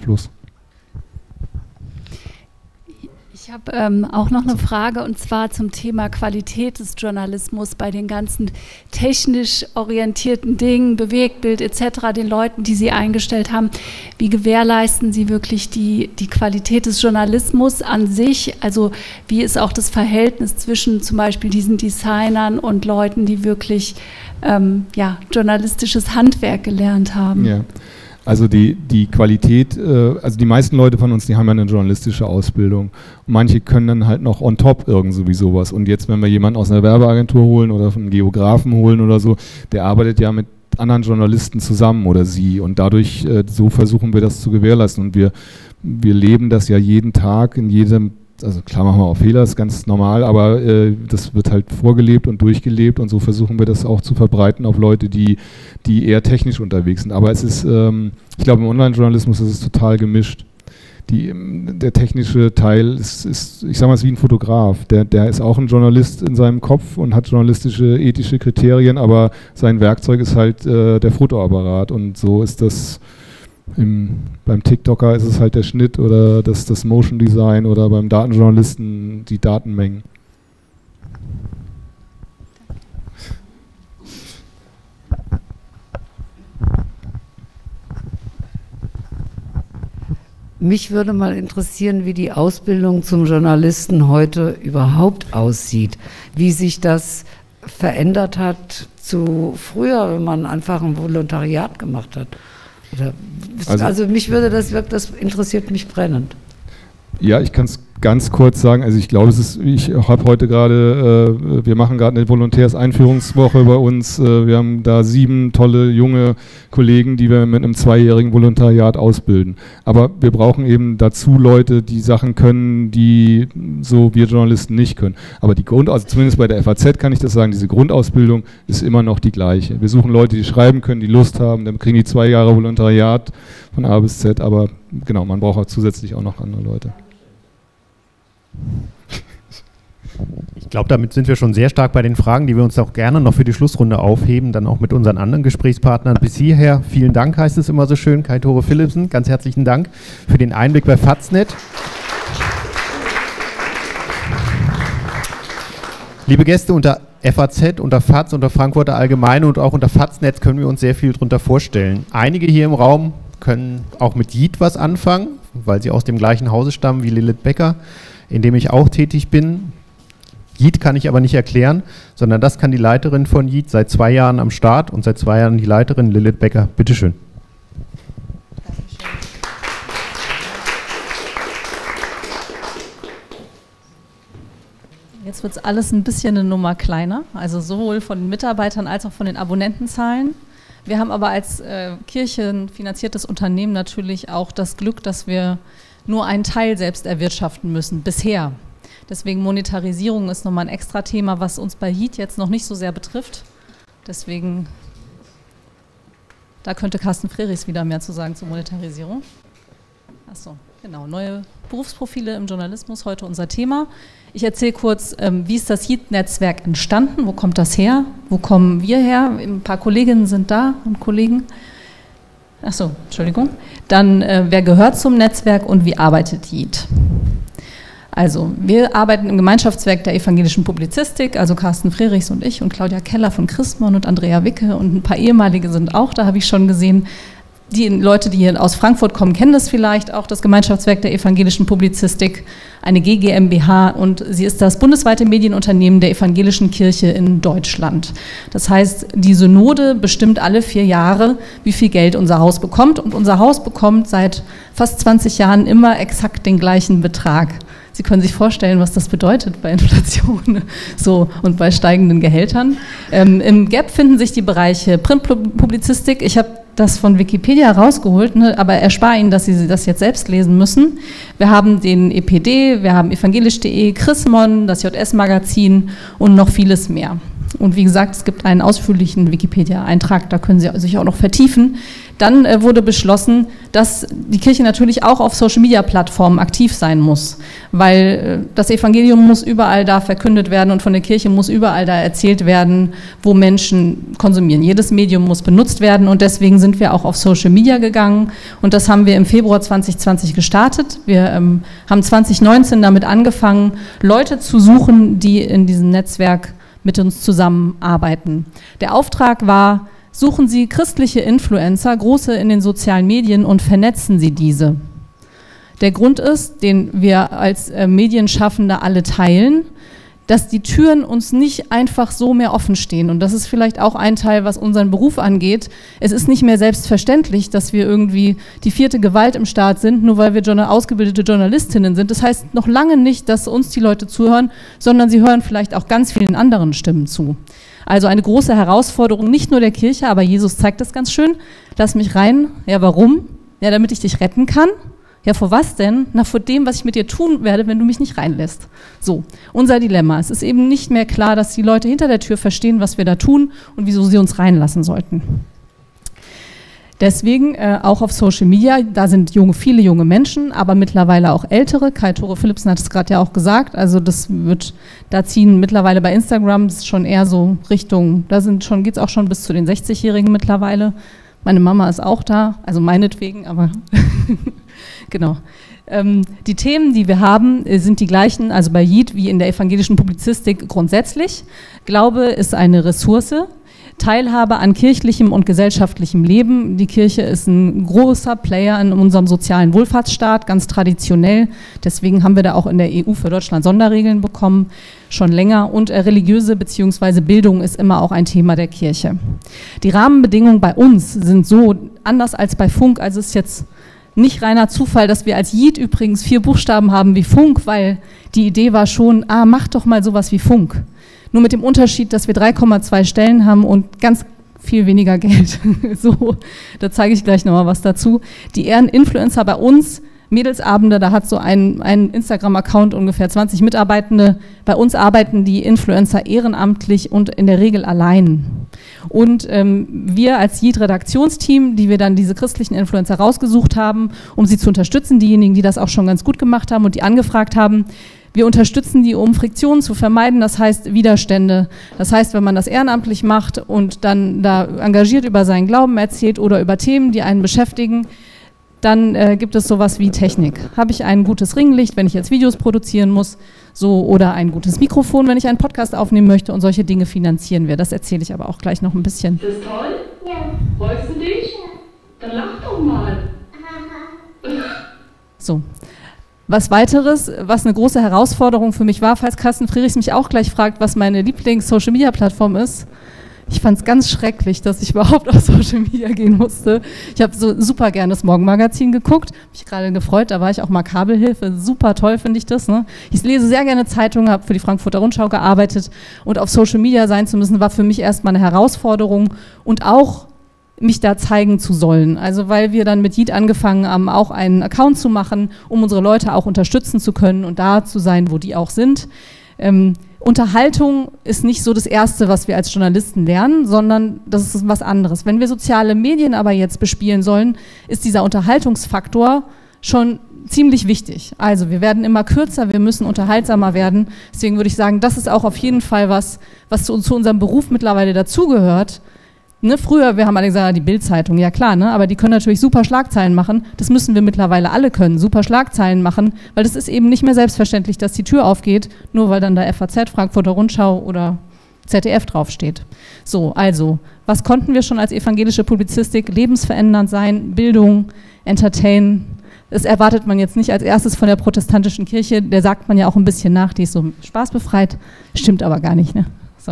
S6: Ich habe auch noch eine Frage, und zwar zum Thema Qualität des Journalismus bei den ganzen technisch orientierten Dingen, Bewegtbild etc., den Leuten, die Sie eingestellt haben. Wie gewährleisten Sie wirklich die Qualität des Journalismus an sich? Also wie ist auch das Verhältnis zwischen zum Beispiel diesen Designern und Leuten, die wirklich journalistisches Handwerk gelernt haben?
S2: Ja. Also die Qualität, also die meisten Leute von uns, die haben ja eine journalistische Ausbildung. Und manche können dann halt noch on top irgendwie sowas. Und jetzt, wenn wir jemanden aus einer Werbeagentur holen oder von einem Geografen holen oder so, der arbeitet ja mit anderen Journalisten zusammen oder sie. Und dadurch, so versuchen wir das zu gewährleisten. Und wir leben das ja jeden Tag in jedem. Also klar machen wir auch Fehler, ist ganz normal, aber das wird halt vorgelebt und durchgelebt, und so versuchen wir das auch zu verbreiten auf Leute, die eher technisch unterwegs sind. Aber es ist, ich glaube, im Online-Journalismus ist es total gemischt. Der technische Teil ist, ich sage mal, ist wie ein Fotograf. Der ist auch ein Journalist in seinem Kopf und hat journalistische, ethische Kriterien, aber sein Werkzeug ist halt der Fotoapparat, und so ist das. Beim TikToker ist es halt der Schnitt oder das Motion Design, oder beim Datenjournalisten die Datenmengen.
S7: Mich würde mal interessieren, wie die Ausbildung zum Journalisten heute überhaupt aussieht, wie sich das verändert hat zu früher, wenn man einfach ein Volontariat gemacht hat. Also mich würde das interessiert mich brennend.
S2: Ja, ich kann es ganz kurz sagen, also ich glaube, wir machen gerade eine Volontärseinführungswoche bei uns, wir haben da 7 tolle junge Kollegen, die wir mit einem 2-jährigen Volontariat ausbilden. Aber wir brauchen eben dazu Leute, die Sachen können, die so wir Journalisten nicht können. Aber also zumindest bei der FAZ kann ich das sagen, diese Grundausbildung ist immer noch die gleiche. Wir suchen Leute, die schreiben können, die Lust haben, dann kriegen die 2 Jahre Volontariat von A bis Z, aber genau, man braucht auch zusätzlich auch noch andere Leute.
S1: Ich glaube, damit sind wir schon sehr stark bei den Fragen, die wir uns auch gerne noch für die Schlussrunde aufheben, dann auch mit unseren anderen Gesprächspartnern. Bis hierher vielen Dank, heißt es immer so schön. Kai-Tore Philipsen, ganz herzlichen Dank für den Einblick bei Faznet. Liebe Gäste, unter FAZ, unter FAZ, unter Frankfurter Allgemeine und auch unter Faznet können wir uns sehr viel darunter vorstellen. Einige hier im Raum können auch mit JIT was anfangen, weil sie aus dem gleichen Hause stammen wie Lilith Becker, in dem ich auch tätig bin. JIT kann ich aber nicht erklären, sondern das kann die Leiterin von JIT, seit 2 Jahren am Start und seit 2 Jahren die Leiterin Lilith Becker. Bitteschön.
S8: Jetzt wird es alles ein bisschen eine Nummer kleiner, also sowohl von den Mitarbeitern als auch von den Abonnentenzahlen. Wir haben aber als kirchenfinanziertes Unternehmen natürlich auch das Glück, dass wir nur einen Teil selbst erwirtschaften müssen, bisher. Deswegen Monetarisierung ist nochmal ein extra Thema, was uns bei JIT jetzt noch nicht so sehr betrifft. Deswegen, da könnte Carsten Frerichs wieder mehr zu sagen zur Monetarisierung. Achso, genau, neue Berufsprofile im Journalismus, heute unser Thema. Ich erzähle kurz, wie ist das JIT-Netzwerk entstanden, wo kommt das her, wo kommen wir her? Ein paar Kolleginnen sind da und Kollegen. Achso, Entschuldigung. Dann, wer gehört zum Netzwerk und wie arbeitet JIT? Also, wir arbeiten im Gemeinschaftswerk der evangelischen Publizistik, also Carsten Frerichs und ich und Claudia Keller von Chrismon und Andrea Wicke und ein paar ehemalige sind auch, da habe ich schon gesehen. Die Leute, die hier aus Frankfurt kommen, kennen das vielleicht auch, das Gemeinschaftswerk der evangelischen Publizistik, eine GGMBH, und sie ist das bundesweite Medienunternehmen der evangelischen Kirche in Deutschland. Das heißt, die Synode bestimmt alle 4 Jahre, wie viel Geld unser Haus bekommt, und unser Haus bekommt seit fast 20 Jahren immer exakt den gleichen Betrag. Sie können sich vorstellen, was das bedeutet bei Inflation so und bei steigenden Gehältern. Im GAP finden sich die Bereiche Printpublizistik. Ich habe das von Wikipedia rausgeholt, ne, aber erspare Ihnen, dass Sie das jetzt selbst lesen müssen. Wir haben den EPD, wir haben evangelisch.de, Chrismon, das JS-Magazin und noch vieles mehr. Und wie gesagt, es gibt einen ausführlichen Wikipedia-Eintrag, da können Sie sich auch noch vertiefen. Dann wurde beschlossen, dass die Kirche natürlich auch auf Social-Media-Plattformen aktiv sein muss, weil das Evangelium muss überall da verkündet werden und von der Kirche muss überall da erzählt werden, wo Menschen konsumieren. Jedes Medium muss benutzt werden und deswegen sind wir auch auf Social-Media gegangen und das haben wir im Februar 2020 gestartet. Wir haben 2019 damit angefangen, Leute zu suchen, die in diesem Netzwerk mit uns zusammenarbeiten. Der Auftrag war: Suchen Sie christliche Influencer, große in den sozialen Medien, und vernetzen Sie diese. Der Grund ist, den wir als Medienschaffende alle teilen, dass die Türen uns nicht einfach so mehr offen stehen. Und das ist vielleicht auch ein Teil, was unseren Beruf angeht. Es ist nicht mehr selbstverständlich, dass wir irgendwie die 4. Gewalt im Staat sind, nur weil wir ausgebildete Journalistinnen sind. Das heißt noch lange nicht, dass uns die Leute zuhören, sondern sie hören vielleicht auch ganz vielen anderen Stimmen zu. Also eine große Herausforderung, nicht nur der Kirche, aber Jesus zeigt das ganz schön. Lass mich rein. Ja, warum? Ja, damit ich dich retten kann. Ja, vor was denn? Na, vor dem, was ich mit dir tun werde, wenn du mich nicht reinlässt. So, unser Dilemma. Es ist eben nicht mehr klar, dass die Leute hinter der Tür verstehen, was wir da tun und wieso sie uns reinlassen sollten. Deswegen auch auf Social Media, da sind viele junge Menschen, aber mittlerweile auch ältere. Kai-Tore Philipsen hat es gerade ja auch gesagt, also da ziehen mittlerweile bei Instagram schon eher so Richtung, geht es auch schon bis zu den 60-Jährigen mittlerweile. Meine Mama ist auch da, also meinetwegen, aber genau. Die Themen, die wir haben, sind die gleichen, also bei JIT wie in der evangelischen Publizistik grundsätzlich. Glaube ist eine Ressource. Teilhabe an kirchlichem und gesellschaftlichem Leben. Die Kirche ist ein großer Player in unserem sozialen Wohlfahrtsstaat, ganz traditionell. Deswegen haben wir da auch in der EU für Deutschland Sonderregeln bekommen, schon länger. Und religiöse bzw. Bildung ist immer auch ein Thema der Kirche. Die Rahmenbedingungen bei uns sind so anders als bei Funk. Also es ist jetzt nicht reiner Zufall, dass wir als JIT übrigens 4 Buchstaben haben wie Funk, weil die Idee war schon, mach doch mal sowas wie Funk. Nur mit dem Unterschied, dass wir 3,2 Stellen haben und ganz viel weniger Geld. So, da zeige ich gleich nochmal was dazu. Die Ehreninfluencer bei uns, Mädelsabende, da hat so ein Instagram-Account ungefähr 20 Mitarbeitende. Bei uns arbeiten die Influencer ehrenamtlich und in der Regel allein. Und wir als JIT-Redaktionsteam, die wir dann diese christlichen Influencer rausgesucht haben, um sie zu unterstützen, diejenigen, die das auch schon ganz gut gemacht haben und die angefragt haben, wir unterstützen die, um Friktionen zu vermeiden, das heißt Widerstände. Das heißt, wenn man das ehrenamtlich macht und dann da engagiert über seinen Glauben erzählt oder über Themen, die einen beschäftigen, dann gibt es sowas wie Technik. Habe ich ein gutes Ringlicht, wenn ich jetzt Videos produzieren muss, so, oder ein gutes Mikrofon, wenn ich einen Podcast aufnehmen möchte, und solche Dinge finanzieren wir. Das erzähle ich aber auch gleich noch ein bisschen.
S9: Ist das toll? Ja. Freust du dich? Ja. Dann lach doch mal.
S8: So. Was weiteres, was eine große Herausforderung für mich war, falls Carsten Friedrichs mich auch gleich fragt, was meine Lieblings-Social-Media-Plattform ist. Ich fand es ganz schrecklich, dass ich überhaupt auf Social Media gehen musste. Ich habe so super gerne das Morgenmagazin geguckt, habe mich gerade gefreut, da war ich auch mal Kabelhilfe, super toll finde ich das. Ne? Ich lese sehr gerne Zeitungen, habe für die Frankfurter Rundschau gearbeitet, und auf Social Media sein zu müssen, war für mich erstmal eine Herausforderung und auch mich da zeigen zu sollen. Also weil wir dann mit JIT angefangen haben, auch einen Account zu machen, um unsere Leute auch unterstützen zu können und da zu sein, wo die auch sind. Unterhaltung ist nicht so das Erste, was wir als Journalisten lernen, sondern das ist was anderes. Wenn wir soziale Medien aber jetzt bespielen sollen, ist dieser Unterhaltungsfaktor schon ziemlich wichtig. Also wir werden immer kürzer, wir müssen unterhaltsamer werden. Deswegen würde ich sagen, das ist auch auf jeden Fall was zu unserem Beruf mittlerweile dazugehört. Ne, früher, wir haben alle gesagt, die Bild-Zeitung, ja klar, ne, aber die können natürlich super Schlagzeilen machen. Das müssen wir mittlerweile alle können, super Schlagzeilen machen, weil das ist eben nicht mehr selbstverständlich, dass die Tür aufgeht, nur weil dann da FAZ, Frankfurter Rundschau oder ZDF draufsteht. So, also, was konnten wir schon als evangelische Publizistik? Lebensverändernd sein, Bildung, Entertain. Das erwartet man jetzt nicht als erstes von der protestantischen Kirche, der sagt man ja auch ein bisschen nach, die ist so spaßbefreit, stimmt aber gar nicht, ne? So.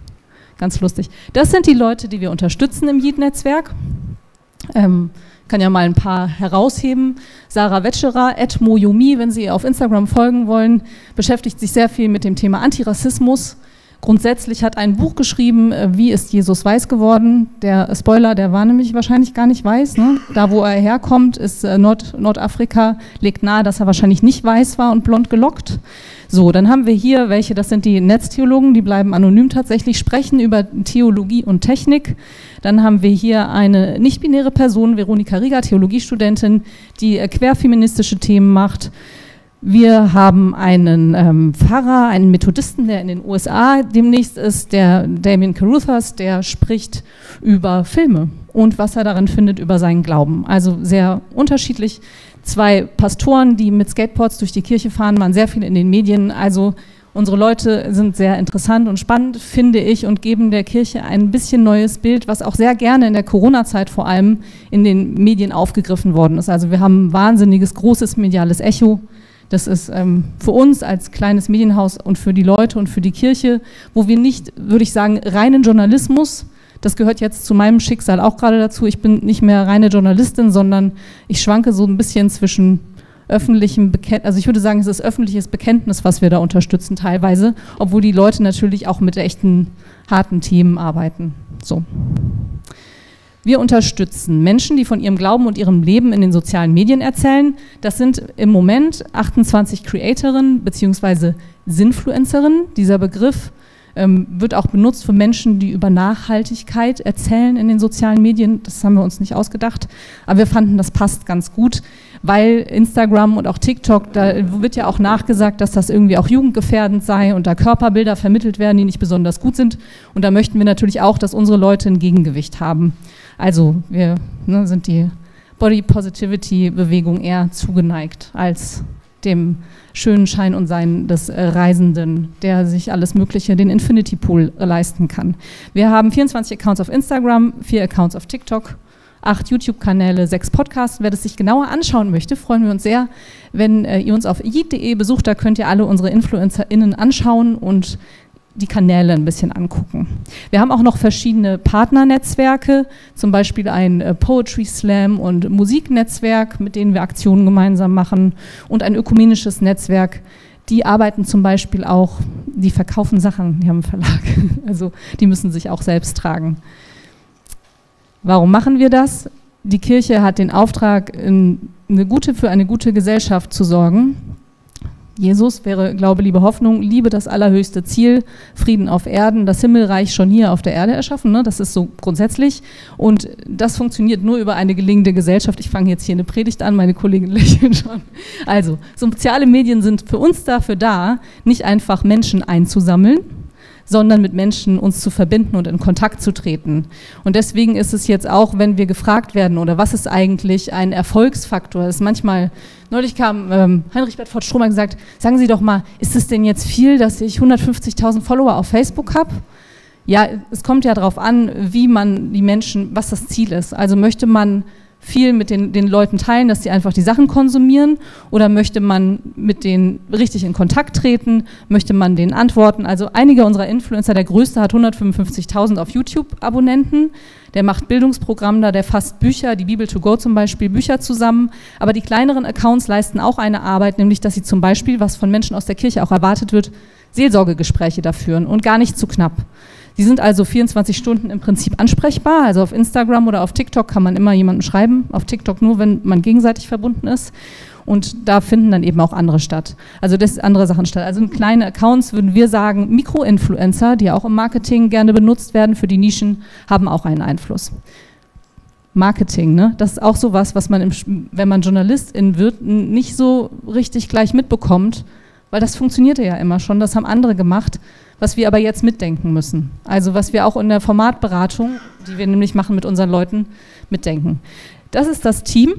S8: Ganz lustig. Das sind die Leute, die wir unterstützen im JIT-Netzwerk. Kann ja mal ein paar herausheben. Sarah Wetscherer, @moyomi, wenn Sie auf Instagram folgen wollen, beschäftigt sich sehr viel mit dem Thema Antirassismus. Grundsätzlich hat ein Buch geschrieben, Wie ist Jesus weiß geworden? Der Spoiler, der war nämlich wahrscheinlich gar nicht weiß. Ne? Da, wo er herkommt, ist Nordafrika, legt nahe, dass er wahrscheinlich nicht weiß war und blond gelockt. So, dann haben wir hier welche, das sind die Netztheologen, die bleiben anonym tatsächlich, sprechen über Theologie und Technik. Dann haben wir hier eine nicht-binäre Person, Veronika Rieger, Theologiestudentin, die querfeministische Themen macht. Wir haben einen Pfarrer, einen Methodisten, der in den USA demnächst ist, der Damien Caruthers, der spricht über Filme und was er darin findet über seinen Glauben. Also sehr unterschiedlich. 2 Pastoren, die mit Skateboards durch die Kirche fahren, waren sehr viel in den Medien. Also unsere Leute sind sehr interessant und spannend, finde ich, und geben der Kirche ein bisschen neues Bild, was auch sehr gerne in der Corona-Zeit vor allem in den Medien aufgegriffen worden ist. Also wir haben ein wahnsinniges, großes mediales Echo. Das ist für uns als kleines Medienhaus und für die Leute und für die Kirche, wo wir nicht, würde ich sagen, reinen Journalismus, das gehört jetzt zu meinem Schicksal auch gerade dazu, ich bin nicht mehr reine Journalistin, sondern ich schwanke so ein bisschen zwischen öffentlichem Bekenntnis, also ich würde sagen, es ist öffentliches Bekenntnis, was wir da unterstützen teilweise, obwohl die Leute natürlich auch mit echten, harten Themen arbeiten. So. Wir unterstützen Menschen, die von ihrem Glauben und ihrem Leben in den sozialen Medien erzählen. Das sind im Moment 28 Creatorinnen bzw. Sinfluencerinnen. Dieser Begriff wird auch benutzt für Menschen, die über Nachhaltigkeit erzählen in den sozialen Medien. Das haben wir uns nicht ausgedacht, aber wir fanden, das passt ganz gut, weil Instagram und auch TikTok, da wird ja auch nachgesagt, dass das irgendwie auch jugendgefährdend sei und da Körperbilder vermittelt werden, die nicht besonders gut sind. Und da möchten wir natürlich auch, dass unsere Leute ein Gegengewicht haben. Also wir sind die Body Positivity Bewegung eher zugeneigt als dem schönen Schein und Sein des Reisenden, der sich alles Mögliche, den Infinity Pool leisten kann. Wir haben 24 Accounts auf Instagram, 4 Accounts auf TikTok, 8 YouTube-Kanäle, 6 Podcasts. Wer das sich genauer anschauen möchte, freuen wir uns sehr, wenn ihr uns auf yeet.de besucht. Da könnt ihr alle unsere InfluencerInnen anschauen und die Kanäle ein bisschen angucken. Wir haben auch noch verschiedene Partnernetzwerke, zum Beispiel ein Poetry Slam und Musiknetzwerk, mit denen wir Aktionen gemeinsam machen, und ein ökumenisches Netzwerk. Die arbeiten zum Beispiel auch, die verkaufen Sachen, die haben einen Verlag, also die müssen sich auch selbst tragen. Warum machen wir das? Die Kirche hat den Auftrag, für eine gute Gesellschaft zu sorgen. Jesus wäre Glaube, Liebe, Hoffnung, Liebe das allerhöchste Ziel, Frieden auf Erden, das Himmelreich schon hier auf der Erde erschaffen, ne? Das ist so grundsätzlich, und das funktioniert nur über eine gelingende Gesellschaft. Ich fange jetzt hier eine Predigt an, meine Kollegen lächeln schon. Also, soziale Medien sind für uns dafür da, nicht einfach Menschen einzusammeln, sondern mit Menschen uns zu verbinden und in Kontakt zu treten. Und deswegen ist es jetzt auch, wenn wir gefragt werden, oder was ist eigentlich ein Erfolgsfaktor, das ist manchmal, neulich kam Heinrich Bedford Strohmann gesagt, sagen Sie doch mal, ist es denn jetzt viel, dass ich 150.000 Follower auf Facebook habe? Ja, es kommt ja darauf an, wie man die Menschen, was das Ziel ist. Also möchte man viel mit den Leuten teilen, dass sie einfach die Sachen konsumieren, oder möchte man mit denen richtig in Kontakt treten, möchte man denen antworten? Also einige unserer Influencer, der größte hat 155.000 auf YouTube Abonnenten, der macht Bildungsprogramm da, der fasst Bücher, die Bibel to go zum Beispiel, Bücher zusammen, aber die kleineren Accounts leisten auch eine Arbeit, nämlich dass sie zum Beispiel, was von Menschen aus der Kirche auch erwartet wird, Seelsorgegespräche da führen, und gar nicht zu knapp. Die sind also 24 Stunden im Prinzip ansprechbar, also auf Instagram oder auf TikTok kann man immer jemanden schreiben, auf TikTok nur, wenn man gegenseitig verbunden ist, und da finden dann eben auch andere statt. Also andere Sachen statt. Also in kleine Accounts würden wir sagen, Mikroinfluencer, die auch im Marketing gerne benutzt werden für die Nischen, haben auch einen Einfluss. Marketing, ne? Das ist auch sowas, was man, wenn man Journalistin wird, nicht so richtig gleich mitbekommt, weil das funktionierte ja immer schon, das haben andere gemacht, was wir aber jetzt mitdenken müssen. Also was wir auch in der Formatberatung, die wir nämlich machen mit unseren Leuten, mitdenken. Das ist das Team,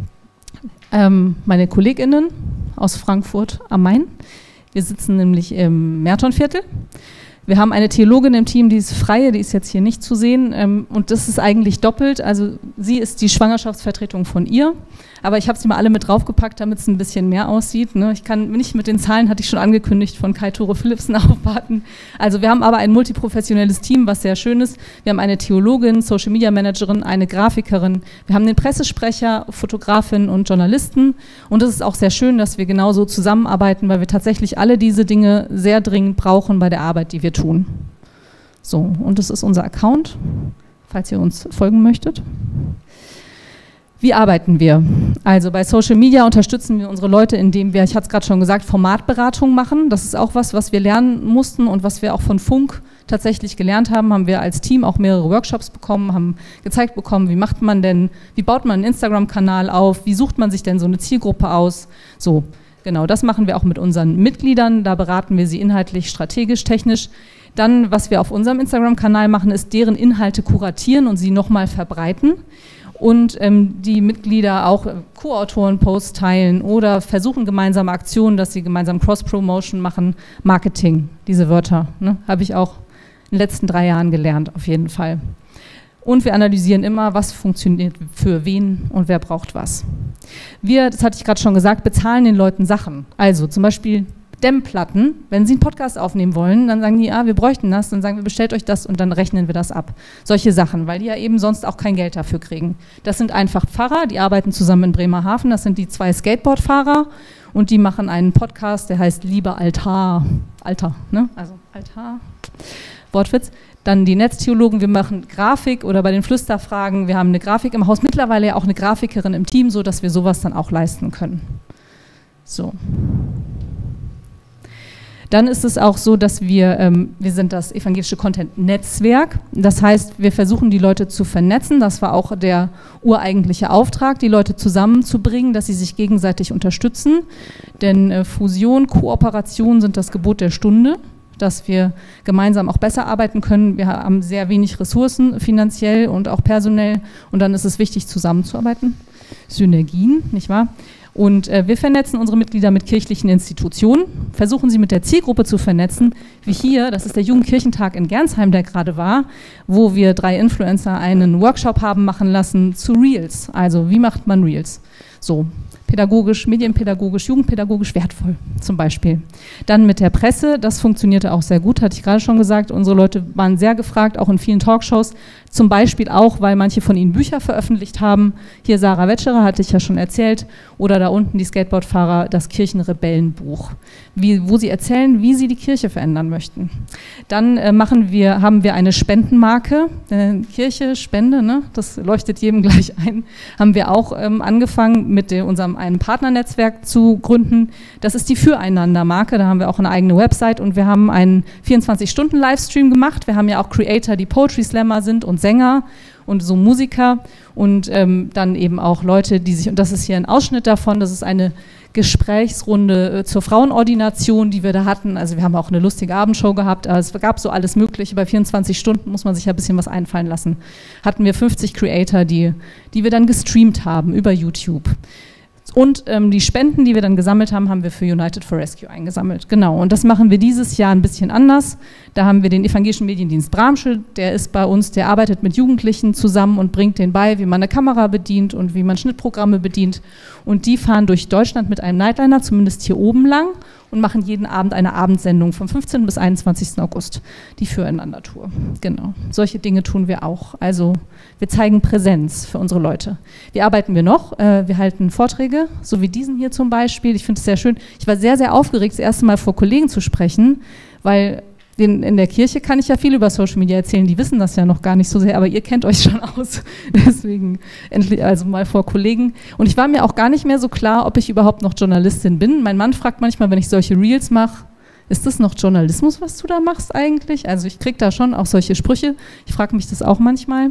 S8: meine KollegInnen aus Frankfurt am Main. Wir sitzen nämlich im Mertonviertel. Wir haben eine Theologin im Team, die ist freie, die ist jetzt hier nicht zu sehen, und das ist eigentlich doppelt, also sie ist die Schwangerschaftsvertretung von ihr, aber ich habe sie mal alle mit draufgepackt, damit es ein bisschen mehr aussieht, ne? Ich kann nicht mit den Zahlen, hatte ich schon angekündigt, von Kai-Tore Philipsen aufwarten. Also wir haben aber ein multiprofessionelles Team, was sehr schön ist. Wir haben eine Theologin, Social-Media-Managerin, eine Grafikerin, wir haben den Pressesprecher, Fotografin und Journalisten, und es ist auch sehr schön, dass wir genauso zusammenarbeiten, weil wir tatsächlich alle diese Dinge sehr dringend brauchen bei der Arbeit, die wir tun. So, und das ist unser Account, falls ihr uns folgen möchtet. Wie arbeiten wir? Also bei Social Media unterstützen wir unsere Leute, indem wir, ich hatte es gerade schon gesagt, Formatberatung machen. Das ist auch was wir lernen mussten und was wir auch von Funk tatsächlich gelernt haben. Haben wir als Team auch mehrere Workshops bekommen, haben gezeigt bekommen, wie baut man einen Instagram-Kanal auf, wie sucht man sich denn so eine Zielgruppe aus? So, genau, das machen wir auch mit unseren Mitgliedern. Da beraten wir sie inhaltlich, strategisch, technisch. Dann, was wir auf unserem Instagram-Kanal machen, ist deren Inhalte kuratieren und sie nochmal verbreiten. Und die Mitglieder auch Co-Autoren-Posts teilen oder versuchen gemeinsame Aktionen, dass sie gemeinsam Cross-Promotion machen. Marketing, diese Wörter, ne, habe ich auch in den letzten 3 Jahren gelernt, auf jeden Fall. Und wir analysieren immer, was funktioniert für wen und wer braucht was. Wir, das hatte ich gerade schon gesagt, bezahlen den Leuten Sachen. Also zum Beispiel Dämmplatten, wenn sie einen Podcast aufnehmen wollen, dann sagen die, wir bräuchten das, dann sagen wir, bestellt euch das und dann rechnen wir das ab. Solche Sachen, weil die ja eben sonst auch kein Geld dafür kriegen. Das sind einfach Pfarrer, die arbeiten zusammen in Bremerhaven, das sind die 2 Skateboardfahrer und die machen einen Podcast, der heißt Lieber Altar, ne? Also Altar, Wortwitz. Dann die Netztheologen, wir machen Grafik oder bei den Flüsterfragen, wir haben eine Grafik im Haus, mittlerweile ja auch eine Grafikerin im Team, so dass wir sowas dann auch leisten können. So. Dann ist es auch so, dass wir sind das evangelische Content-Netzwerk. Das heißt, wir versuchen, die Leute zu vernetzen. Das war auch der ureigentliche Auftrag, die Leute zusammenzubringen, dass sie sich gegenseitig unterstützen. Denn Fusion, Kooperation sind das Gebot der Stunde, dass wir gemeinsam auch besser arbeiten können. Wir haben sehr wenig Ressourcen, finanziell und auch personell. Und dann ist es wichtig, zusammenzuarbeiten. Synergien, nicht wahr? Und wir vernetzen unsere Mitglieder mit kirchlichen Institutionen, versuchen sie mit der Zielgruppe zu vernetzen, wie hier, das ist der Jugendkirchentag in Gernsheim, der gerade war, wo wir 3 Influencer einen Workshop haben machen lassen zu Reels. Also wie macht man Reels? So, pädagogisch, medienpädagogisch, jugendpädagogisch wertvoll zum Beispiel. Dann mit der Presse, das funktionierte auch sehr gut, hatte ich gerade schon gesagt. Unsere Leute waren sehr gefragt, auch in vielen Talkshows, zum Beispiel auch, weil manche von ihnen Bücher veröffentlicht haben. Hier Sarah Wetscherer, hatte ich ja schon erzählt, oder da unten die Skateboardfahrer, das Kirchenrebellenbuch, wo sie erzählen, wie sie die Kirche verändern möchten. Dann haben wir eine Spendenmarke, Kirche, Spende, ne? Das leuchtet jedem gleich ein, haben wir auch angefangen mit unserem einem Partnernetzwerk zu gründen. Das ist die Füreinander-Marke, da haben wir auch eine eigene Website und wir haben einen 24-Stunden-Livestream gemacht. Wir haben ja auch Creator, die Poetry Slammer sind und Sänger und so Musiker und dann eben auch Leute, die sich, und das ist hier ein Ausschnitt davon, das ist eine Gesprächsrunde zur Frauenordination, die wir da hatten. Also wir haben auch eine lustige Abendshow gehabt, aber es gab so alles Mögliche. Bei 24 Stunden muss man sich ja ein bisschen was einfallen lassen. Hatten wir 50 Creator, die wir dann gestreamt haben über YouTube. Und die Spenden, die wir dann gesammelt haben, haben wir für United for Rescue eingesammelt. Genau, und das machen wir dieses Jahr ein bisschen anders. Da haben wir den Evangelischen Mediendienst Bramsche, der ist bei uns, der arbeitet mit Jugendlichen zusammen und bringt denen bei, wie man eine Kamera bedient und wie man Schnittprogramme bedient. Und die fahren durch Deutschland mit einem Nightliner, zumindest hier oben lang, und machen jeden Abend eine Abendsendung vom 15. bis 21. August, die Füreinander-Tour. Genau, solche Dinge tun wir auch. Also wir zeigen Präsenz für unsere Leute. Wie arbeiten wir noch? Wir halten Vorträge, so wie diesen hier zum Beispiel. Ich finde es sehr schön. Ich war sehr, sehr aufgeregt, das erste Mal vor Kollegen zu sprechen, weil in der Kirche kann ich ja viel über Social Media erzählen, die wissen das ja noch gar nicht so sehr, aber ihr kennt euch schon aus. Deswegen endlich also mal vor Kollegen. Und ich war mir auch gar nicht mehr so klar, ob ich überhaupt noch Journalistin bin. Mein Mann fragt manchmal, wenn ich solche Reels mache, ist das noch Journalismus, was du da machst eigentlich? Also ich kriege da schon auch solche Sprüche. Ich frage mich das auch manchmal.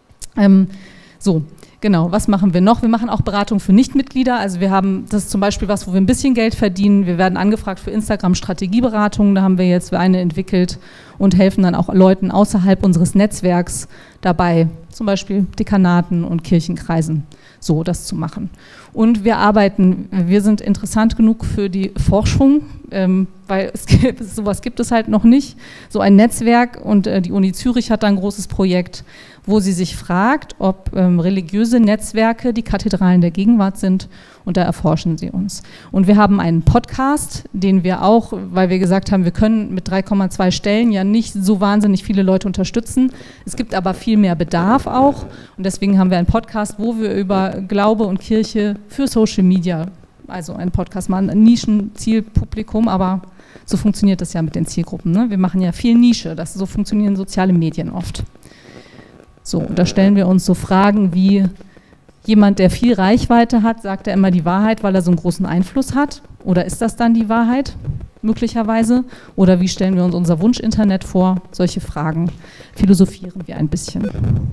S8: So. Genau, was machen wir noch? Wir machen auch Beratung für Nichtmitglieder. Also wir haben, das ist zum Beispiel was, wo wir ein bisschen Geld verdienen. Wir werden angefragt für Instagram-Strategieberatungen. Da haben wir jetzt eine entwickelt und helfen dann auch Leuten außerhalb unseres Netzwerks dabei, zum Beispiel Dekanaten und Kirchenkreisen, so das zu machen. Und wir sind interessant genug für die Forschung, weil sowas gibt es halt noch nicht. So ein Netzwerk und die Uni Zürich hat da ein großes Projekt, wo sie sich fragt, ob religiöse Netzwerke die Kathedralen der Gegenwart sind, und da erforschen sie uns. Und wir haben einen Podcast, den wir auch, weil wir gesagt haben, wir können mit 3,2 Stellen ja nicht so wahnsinnig viele Leute unterstützen. Es gibt aber viel mehr Bedarf auch, und deswegen haben wir einen Podcast, wo wir über Glaube und Kirche für Social Media, also einen Podcast machen, ein Nischenzielpublikum, aber so funktioniert das ja mit den Zielgruppen, ne? Wir machen ja viel Nische, so funktionieren soziale Medien oft. So, und da stellen wir uns so Fragen wie, jemand, der viel Reichweite hat, sagt er immer die Wahrheit, weil er so einen großen Einfluss hat? Oder ist das dann die Wahrheit, möglicherweise? Oder wie stellen wir uns unser Wunsch-Internet vor? Solche Fragen philosophieren wir ein bisschen.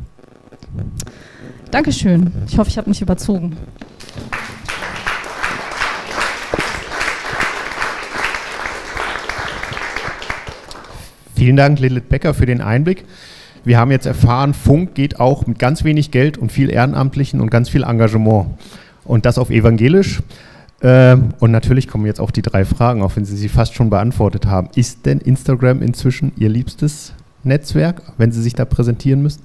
S8: Dankeschön. Ich hoffe, ich habe nicht überzogen.
S1: Vielen Dank, Lilith Becker, für den Einblick. Wir haben jetzt erfahren, Funk geht auch mit ganz wenig Geld und viel Ehrenamtlichen und ganz viel Engagement. Und das auf evangelisch. Und natürlich kommen jetzt auch die 3 Fragen, auch wenn Sie sie fast schon beantwortet haben. Ist denn Instagram inzwischen Ihr liebstes Netzwerk, wenn Sie sich da präsentieren müssen?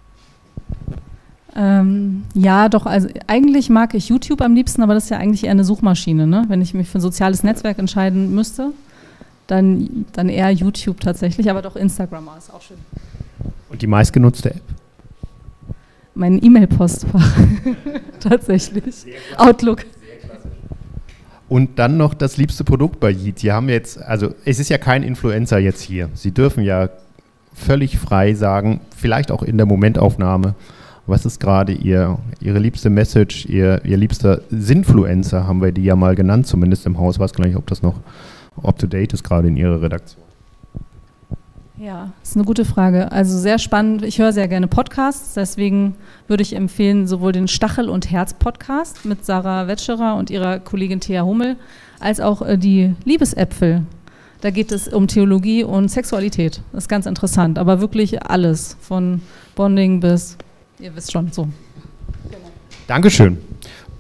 S8: Ja, doch. Also eigentlich mag ich YouTube am liebsten, aber das ist ja eigentlich eher eine Suchmaschine, ne? Wenn ich mich für ein soziales Netzwerk entscheiden müsste, dann eher YouTube tatsächlich, aber doch Instagram ist auch schön.
S1: Und die meistgenutzte App?
S8: Mein E-Mail-Postfach, tatsächlich. Outlook.
S1: Und dann noch das liebste Produkt bei Yeet. Sie haben jetzt, also es ist ja kein Influencer jetzt hier. Sie dürfen ja völlig frei sagen, vielleicht auch in der Momentaufnahme, was ist gerade Ihre liebste Message, Ihr liebster Sinfluencer, haben wir die ja mal genannt, zumindest im Haus. Ich weiß gar nicht, ob das noch up-to-date ist, gerade in Ihrer Redaktion.
S8: Ja, das ist eine gute Frage. Also sehr spannend. Ich höre sehr gerne Podcasts, deswegen würde ich empfehlen, sowohl den Stachel- und Herz-Podcast mit Sarah Wetscherer und ihrer Kollegin Thea Hummel, als auch die Liebesäpfel. Da geht es um Theologie und Sexualität. Das ist ganz interessant, aber wirklich alles, von Bonding bis, ihr wisst schon, so.
S1: Dankeschön.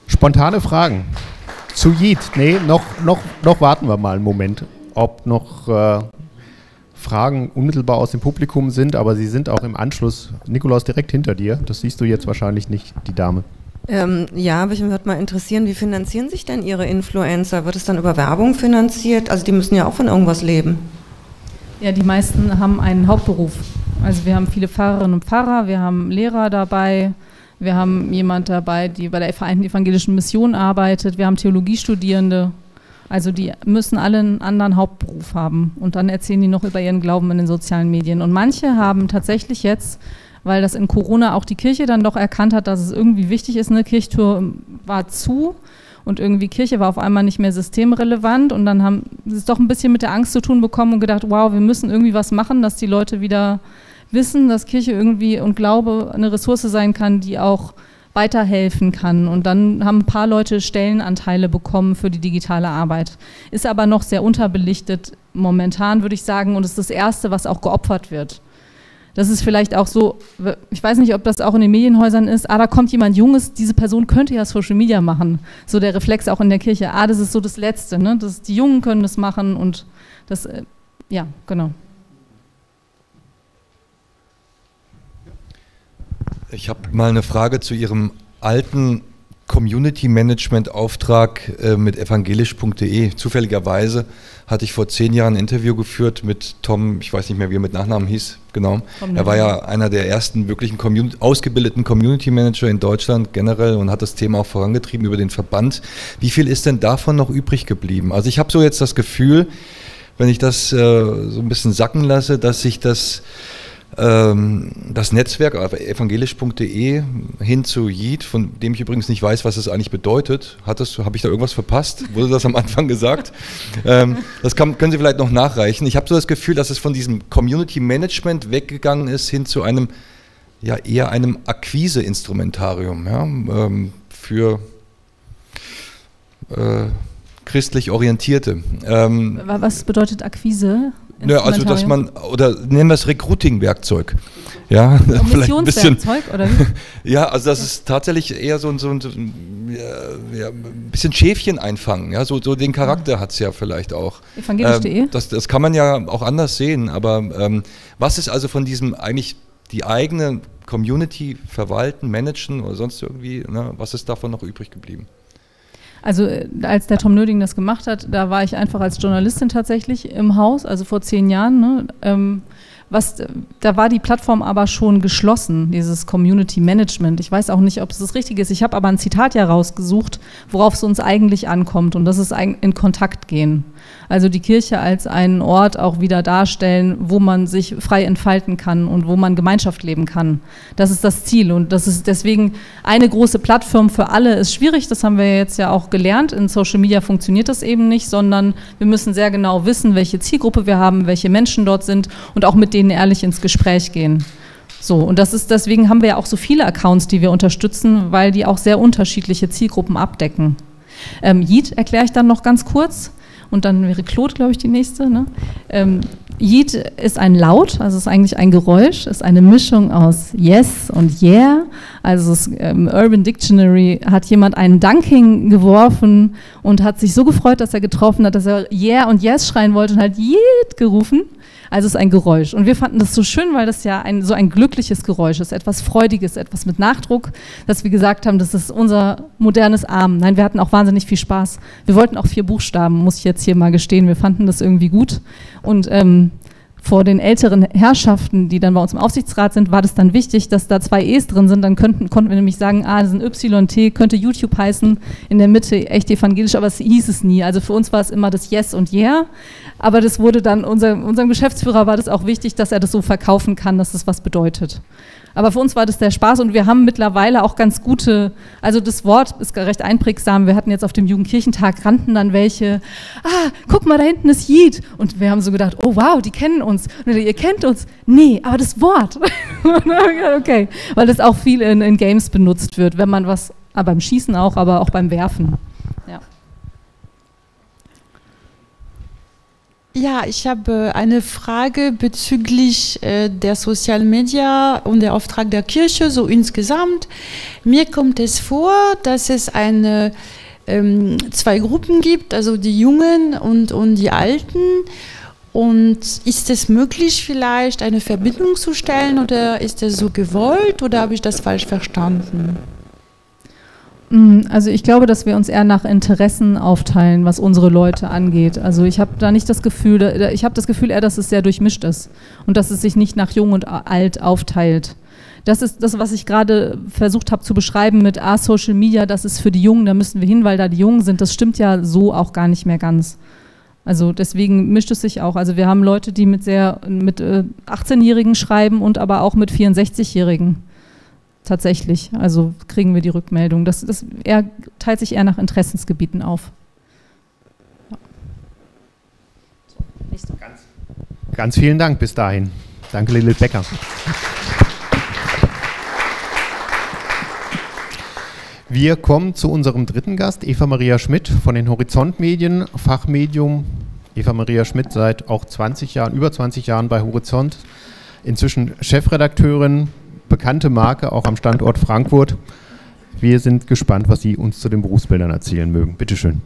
S1: Spontane Fragen zu Yeet. Nee, noch warten wir mal einen Moment, ob noch Fragen unmittelbar aus dem Publikum sind, aber sie sind auch im Anschluss. Nikolaus, direkt hinter dir. Das siehst du jetzt wahrscheinlich nicht, die Dame.
S10: Ja, aber mich würde mal interessieren, wie finanzieren sich denn Ihre Influencer? Wird es dann über Werbung finanziert? Also die müssen ja auch von irgendwas leben.
S8: Ja, die meisten haben einen Hauptberuf. Also wir haben viele Pfarrerinnen und Pfarrer, wir haben Lehrer dabei, wir haben jemand dabei, die bei der Vereinten Evangelischen Mission arbeitet, wir haben Theologiestudierende. Also die müssen alle einen anderen Hauptberuf haben und dann erzählen die noch über ihren Glauben in den sozialen Medien. Und manche haben tatsächlich jetzt, weil das in Corona auch die Kirche dann doch erkannt hat, dass es irgendwie wichtig ist, eine Kirchtür war zu und irgendwie Kirche war auf einmal nicht mehr systemrelevant und dann haben sie es doch ein bisschen mit der Angst zu tun bekommen und gedacht, wow, wir müssen irgendwie was machen, dass die Leute wieder wissen, dass Kirche irgendwie und Glaube eine Ressource sein kann, die auch weiterhelfen kann. Und dann haben ein paar Leute Stellenanteile bekommen für die digitale Arbeit. Ist aber noch sehr unterbelichtet momentan, würde ich sagen, und ist das Erste, was auch geopfert wird. Das ist vielleicht auch so, ich weiß nicht, ob das auch in den Medienhäusern ist, da kommt jemand Junges, diese Person könnte ja Social Media machen. So der Reflex auch in der Kirche, das ist so das Letzte, ne? Die Jungen können das machen und das, ja, genau.
S11: Ich habe mal eine Frage zu Ihrem alten Community-Management-Auftrag mit evangelisch.de. Zufälligerweise hatte ich vor 10 Jahren ein Interview geführt mit Tom, ich weiß nicht mehr, wie er mit Nachnamen hieß, genau. Er war ja einer der ersten wirklichen ausgebildeten Community-Manager in Deutschland generell und hat das Thema auch vorangetrieben über den Verband. Wie viel ist denn davon noch übrig geblieben? Also ich habe so jetzt das Gefühl, wenn ich das so ein bisschen sacken lasse, dass sich das Netzwerk evangelisch.de hin zu Yeet, von dem ich übrigens nicht weiß, was es eigentlich bedeutet. Habe ich da irgendwas verpasst? Wurde das am Anfang gesagt? Das können Sie vielleicht noch nachreichen. Ich habe so das Gefühl, dass es von diesem Community Management weggegangen ist hin zu einem, ja, eher einem Akquise-Instrumentarium, ja, für christlich Orientierte.
S8: Was bedeutet Akquise?
S11: Ja, also dass man, oder nennen wir es Recruiting-Werkzeug. Ja, vielleicht ein bisschen. Oder wie? Ja, also das ist tatsächlich eher so ein bisschen Schäfchen einfangen. Ja, so den Charakter hat es ja vielleicht auch.
S8: Evangelisch.de?
S11: Das kann man ja auch anders sehen, aber was ist also von diesem eigentlich die eigene Community verwalten, managen oder sonst irgendwie, ne, was ist davon noch übrig geblieben?
S8: Also als der Tom Nöding das gemacht hat, da war ich einfach als Journalistin tatsächlich im Haus, also vor 10 Jahren. Ne, da war die Plattform aber schon geschlossen, dieses Community Management. Ich weiß auch nicht, ob es das Richtige ist. Ich habe aber ein Zitat ja rausgesucht, worauf es uns eigentlich ankommt, und das ist in Kontakt gehen. Also die Kirche als einen Ort auch wieder darstellen, wo man sich frei entfalten kann und wo man Gemeinschaft leben kann. Das ist das Ziel, und das ist deswegen eine große Plattform für alle ist schwierig. Das haben wir jetzt ja auch gelernt. In Social Media funktioniert das eben nicht, sondern wir müssen sehr genau wissen, welche Zielgruppe wir haben, welche Menschen dort sind und auch mit denen ehrlich ins Gespräch gehen. So, und deswegen haben wir ja auch so viele Accounts, die wir unterstützen, weil die auch sehr unterschiedliche Zielgruppen abdecken. Yeet erkläre ich dann noch ganz kurz. Und dann wäre Claude, glaube ich, die nächste. Ne? Yeet ist ein Laut, also ist eigentlich ein Geräusch, ist eine Mischung aus Yes und Yeah. Also im Urban Dictionary hat jemand einen Dunking geworfen und hat sich so gefreut, dass er getroffen hat, dass er Yeah und Yes schreien wollte und hat Yeet gerufen. Also es ist ein Geräusch. Und wir fanden das so schön, weil das ja so ein glückliches Geräusch ist, etwas Freudiges, etwas mit Nachdruck, dass wir gesagt haben, das ist unser modernes Amen. Nein, wir hatten auch wahnsinnig viel Spaß. Wir wollten auch 4 Buchstaben, muss ich jetzt hier mal gestehen. Wir fanden das irgendwie gut. Und vor den älteren Herrschaften, die dann bei uns im Aufsichtsrat sind, war das dann wichtig, dass da 2 E's drin sind. Dann konnten wir nämlich sagen, das ist ein YT, könnte YouTube heißen, in der Mitte echt evangelisch, aber es hieß es nie. Also für uns war es immer das Yes und Yeah. Aber das wurde dann, unserem Geschäftsführer war das auch wichtig, dass er das so verkaufen kann, dass das was bedeutet. Aber für uns war das der Spaß, und wir haben mittlerweile auch ganz gute, also das Wort ist recht einprägsam. Wir hatten jetzt auf dem Jugendkirchentag, rannten dann welche, guck mal, da hinten ist Yeet. Und wir haben so gedacht, oh wow, die kennen uns. Und ihr kennt uns. Nee, aber das Wort. Okay, weil das auch viel in Games benutzt wird, wenn man was, beim Schießen auch, aber auch beim Werfen. Ja.
S12: Ja, ich habe eine Frage bezüglich der Social Media und der Auftrag der Kirche, so insgesamt. Mir kommt es vor, dass es zwei Gruppen gibt, also die Jungen und die Alten. Und ist es möglich, vielleicht eine Verbindung zu stellen oder ist das so gewollt oder habe ich das falsch verstanden?
S8: Also ich glaube, dass wir uns eher nach Interessen aufteilen, was unsere Leute angeht. Also ich habe da nicht das Gefühl, ich habe das Gefühl eher, dass es sehr durchmischt ist und dass es sich nicht nach Jung und Alt aufteilt. Das ist das, was ich gerade versucht habe zu beschreiben mit Social Media, das ist für die Jungen, da müssen wir hin, weil da die Jungen sind. Das stimmt ja so auch gar nicht mehr ganz. Also deswegen mischt es sich auch. Also wir haben Leute, die mit 18-Jährigen schreiben und aber auch mit 64-Jährigen. Tatsächlich, also kriegen wir die Rückmeldung. Das teilt sich eher nach Interessensgebieten auf.
S1: Ja. So, ganz vielen Dank bis dahin. Danke, Lilith Becker. Wir kommen zu unserem dritten Gast, Eva Maria Schmidt von den Horizont Medien, Fachmedium. Eva Maria Schmidt seit auch über 20 Jahren bei Horizont, inzwischen Chefredakteurin, bekannte Marke, auch am Standort Frankfurt. Wir sind gespannt, was Sie uns zu den Berufsbildern erzählen mögen. Bitte schön.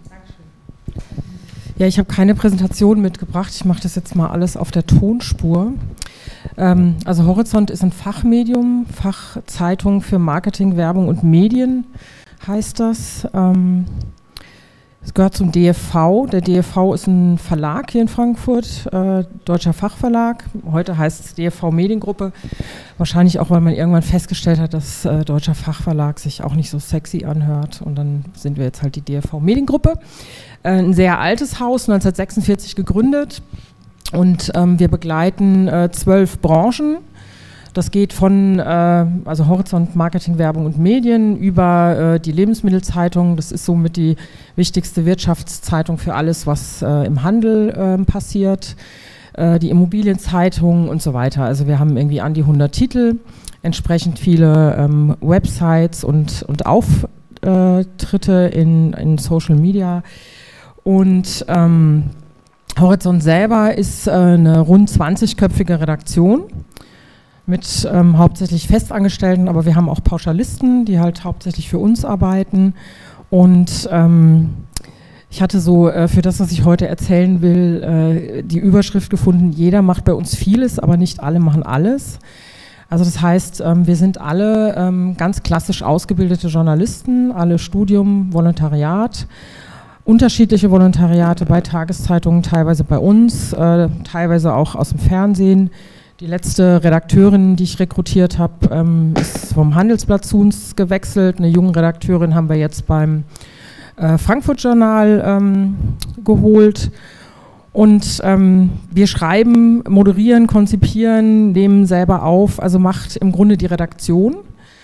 S13: Ja, ich habe keine Präsentation mitgebracht. Ich mache das jetzt mal alles auf der Tonspur. Also Horizont ist ein Fachmedium, Fachzeitung für Marketing, Werbung und Medien heißt das. Es gehört zum DFV. Der DFV ist ein Verlag hier in Frankfurt, deutscher Fachverlag. Heute heißt es DFV Mediengruppe. Wahrscheinlich auch, weil man irgendwann festgestellt hat, dass deutscher Fachverlag sich auch nicht so sexy anhört. Und dann sind wir jetzt halt die DFV Mediengruppe. Ein sehr altes Haus, 1946 gegründet. Und wir begleiten 12 Branchen. Das geht von also Horizont Marketing, Werbung und Medien über die Lebensmittelzeitung. Das ist somit die wichtigste Wirtschaftszeitung für alles, was im Handel passiert. Die Immobilienzeitung und so weiter. Also wir haben irgendwie an die 100 Titel, entsprechend viele Websites und Auftritte in Social Media. Und Horizont selber ist eine rund 20-köpfige Redaktion mit hauptsächlich Festangestellten, aber wir haben auch Pauschalisten, die halt hauptsächlich für uns arbeiten. Und ich hatte so für das, was ich heute erzählen will, die Überschrift gefunden, jeder macht bei uns vieles, aber nicht alle machen alles. Also das heißt, wir sind alle ganz klassisch ausgebildete Journalisten, alle Studium, Volontariat, unterschiedliche Volontariate bei Tageszeitungen, teilweise bei uns, teilweise auch aus dem Fernsehen. Die letzte Redakteurin, die ich rekrutiert habe, ist vom Handelsblatt zu uns gewechselt. Eine junge Redakteurin haben wir jetzt beim Frankfurt-Journal geholt. Und wir schreiben, moderieren, konzipieren, nehmen selber auf, also macht im Grunde die Redaktion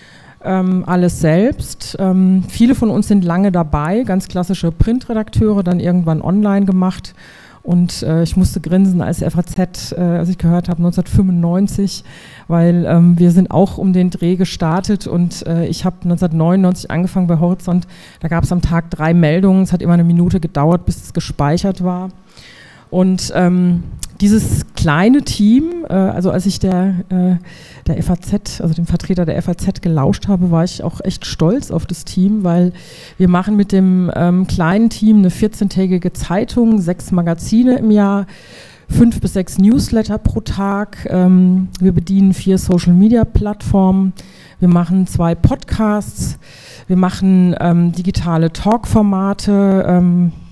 S13: alles selbst. Viele von uns sind lange dabei, ganz klassische Printredakteure, dann irgendwann online gemacht. Und ich musste grinsen als FAZ, als ich gehört habe, 1995, weil wir sind auch um den Dreh gestartet und ich habe 1999 angefangen bei Horizont. Da gab es am Tag 3 Meldungen, es hat immer eine Minute gedauert, bis es gespeichert war. Und dieses kleine Team, also als ich der FAZ, also dem Vertreter der FAZ gelauscht habe, war ich auch echt stolz auf das Team, weil wir machen mit dem kleinen Team eine 14-tägige Zeitung, 6 Magazine im Jahr, 5 bis 6 Newsletter pro Tag. Wir bedienen 4 Social-Media-Plattformen. Wir machen 2 Podcasts. Wir machen digitale Talk-Formate,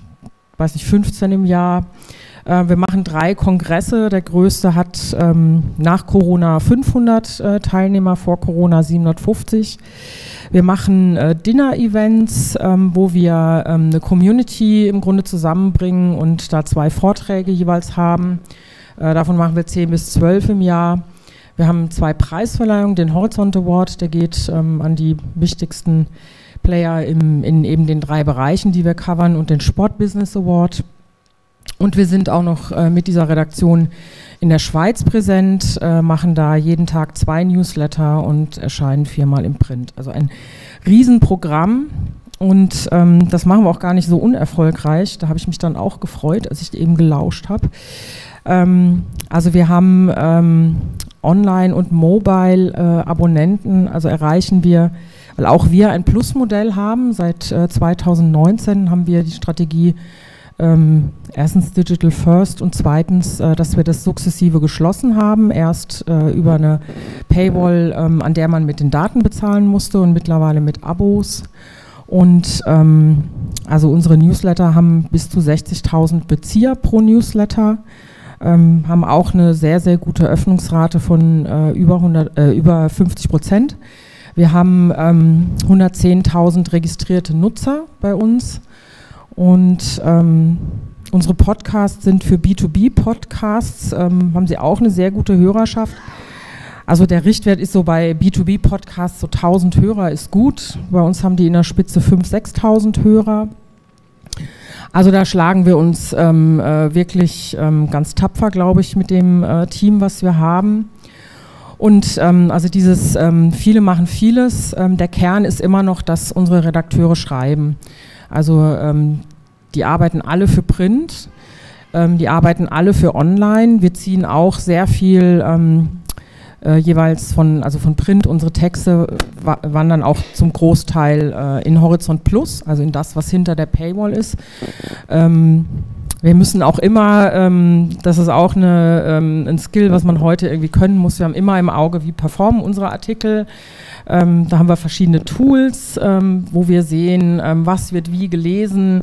S13: 15 im Jahr. Wir machen 3 Kongresse. Der größte hat nach Corona 500 Teilnehmer, vor Corona 750. Wir machen Dinner-Events, wo wir eine Community im Grunde zusammenbringen und da 2 Vorträge jeweils haben. Davon machen wir 10 bis 12 im Jahr. Wir haben 2 Preisverleihungen, den Horizont Award, der geht an die wichtigsten Player in eben den 3 Bereichen, die wir covern, und den Sport Business Award. Und wir sind auch noch mit dieser Redaktion in der Schweiz präsent, machen da jeden Tag 2 Newsletter und erscheinen 4-mal im Print. Also ein Riesenprogramm. Und das machen wir auch gar nicht so unerfolgreich. Da habe ich mich dann auch gefreut, als ich eben gelauscht habe. Also wir haben Online- und Mobile-Abonnenten, also erreichen wir, weil auch wir ein Plus-Modell haben. Seit 2019 haben wir die Strategie, erstens Digital First und zweitens, dass wir das sukzessive geschlossen haben. Erst über eine Paywall, an der man mit den Daten bezahlen musste und mittlerweile mit Abos. Und also unsere Newsletter haben bis zu 60.000 Bezieher pro Newsletter, haben auch eine sehr, sehr gute Öffnungsrate von über 50%. Wir haben 110.000 registrierte Nutzer bei uns und unsere Podcasts sind für B2B-Podcasts, haben sie auch eine sehr gute Hörerschaft. Also der Richtwert ist so bei B2B-Podcasts so 1000 Hörer ist gut. Bei uns haben die in der Spitze 5.000, 6.000 Hörer. Also da schlagen wir uns wirklich ganz tapfer, glaube ich, mit dem Team, was wir haben. Und also dieses viele machen vieles, der Kern ist immer noch, dass unsere Redakteure schreiben. Also die arbeiten alle für Print, die arbeiten alle für Online. Wir ziehen auch sehr viel jeweils von Print. Unsere Texte wandern auch zum Großteil in Horizont Plus, also in das, was hinter der Paywall ist. Wir müssen auch immer, das ist auch ein Skill, was man heute irgendwie können muss, wir haben immer im Auge, wie performen unsere Artikel. Da haben wir verschiedene Tools, wo wir sehen, was wird wie gelesen,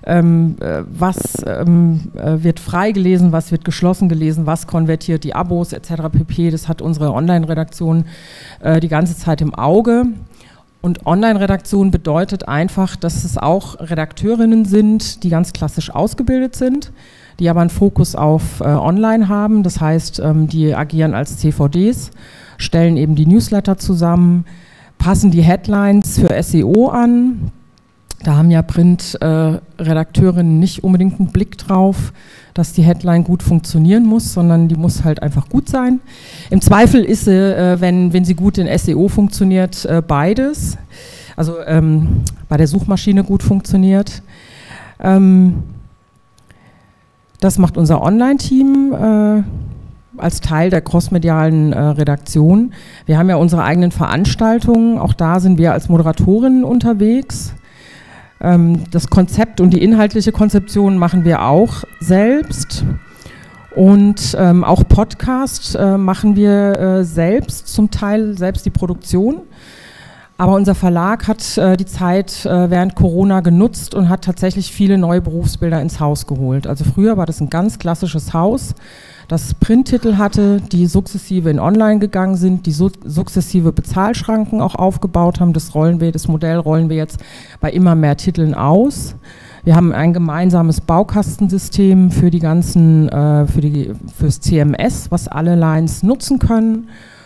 S13: was wird frei gelesen, was wird geschlossen gelesen, was konvertiert die Abos etc. pp. Das hat unsere Online-Redaktion die ganze Zeit im Auge. Und Online-Redaktion bedeutet einfach, dass es auch Redakteurinnen sind, die ganz klassisch ausgebildet sind, die aber einen Fokus auf Online haben. Das heißt, die agieren als CVDs, stellen eben die Newsletter zusammen, passen die Headlines für SEO an. Da haben ja Print-Redakteurinnen nicht unbedingt einen Blick drauf, dass die Headline gut funktionieren muss, sondern die muss halt einfach gut sein. Im Zweifel ist sie, wenn sie gut in SEO funktioniert, beides. Also bei der Suchmaschine gut funktioniert. Das macht unser Online-Team als Teil der crossmedialen Redaktion. Wir haben ja unsere eigenen Veranstaltungen, auch da sind wir als Moderatorinnen unterwegs. Das Konzept und die inhaltliche Konzeption machen wir auch selbst und auch Podcast machen wir selbst, zum Teil selbst die Produktion. Aber unser Verlag hat die Zeit während Corona genutzt und hat tatsächlich viele neue Berufsbilder ins Haus geholt. Also früher war das ein ganz klassisches Haus, das Printtitel hatte, die sukzessive in Online gegangen sind, die sukzessive Bezahlschranken auch aufgebaut haben. Das Modell rollen wir jetzt bei immer mehr Titeln aus. Wir haben ein gemeinsames Baukastensystem für die ganzen, fürs CMS, was alle Lines nutzen können.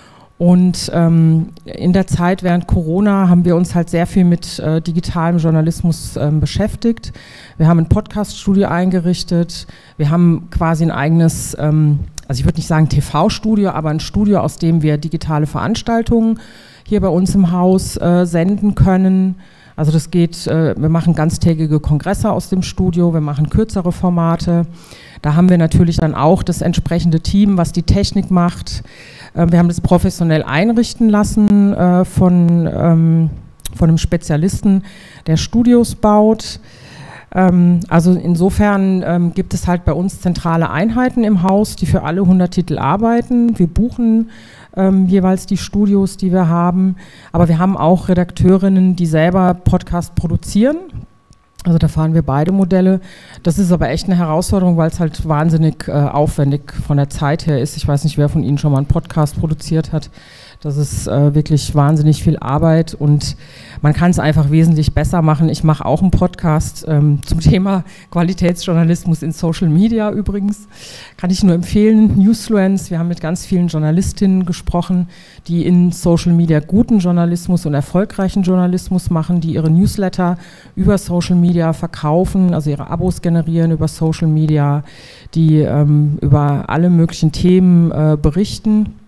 S13: Und in der Zeit während Corona haben wir uns halt sehr viel mit digitalem Journalismus beschäftigt. Wir haben ein Podcast-Studio eingerichtet. Wir haben quasi ein eigenes, also ich würde nicht sagen TV-Studio, aber ein Studio, aus dem wir digitale Veranstaltungen hier bei uns im Haus senden können. Also das geht, wir machen ganztägige Kongresse aus dem Studio, wir machen kürzere Formate. Da haben wir natürlich dann auch das entsprechende Team, was die Technik macht. Wir haben das professionell einrichten lassen von einem Spezialisten, der Studios baut. Also insofern gibt es halt bei uns zentrale Einheiten im Haus, die für alle 100 Titel arbeiten. Wir buchen jeweils die Studios, die wir haben. Aber wir haben auch Redakteurinnen, die selber Podcast produzieren. Also da fahren wir beide Modelle. Das ist aber echt eine Herausforderung, weil es halt wahnsinnig aufwendig von der Zeit her ist. Ich weiß nicht, wer von Ihnen schon mal einen Podcast produziert hat. Das ist wirklich wahnsinnig viel Arbeit und man kann es einfach wesentlich besser machen. Ich mache auch einen Podcast zum Thema Qualitätsjournalismus in Social Media übrigens. Kann ich nur empfehlen, Newsfluence. Wir haben mit ganz vielen Journalistinnen gesprochen, die in Social Media guten Journalismus und erfolgreichen Journalismus machen, die ihre Newsletter über Social Media verkaufen, also ihre Abos generieren über Social Media, die über alle möglichen Themen berichten.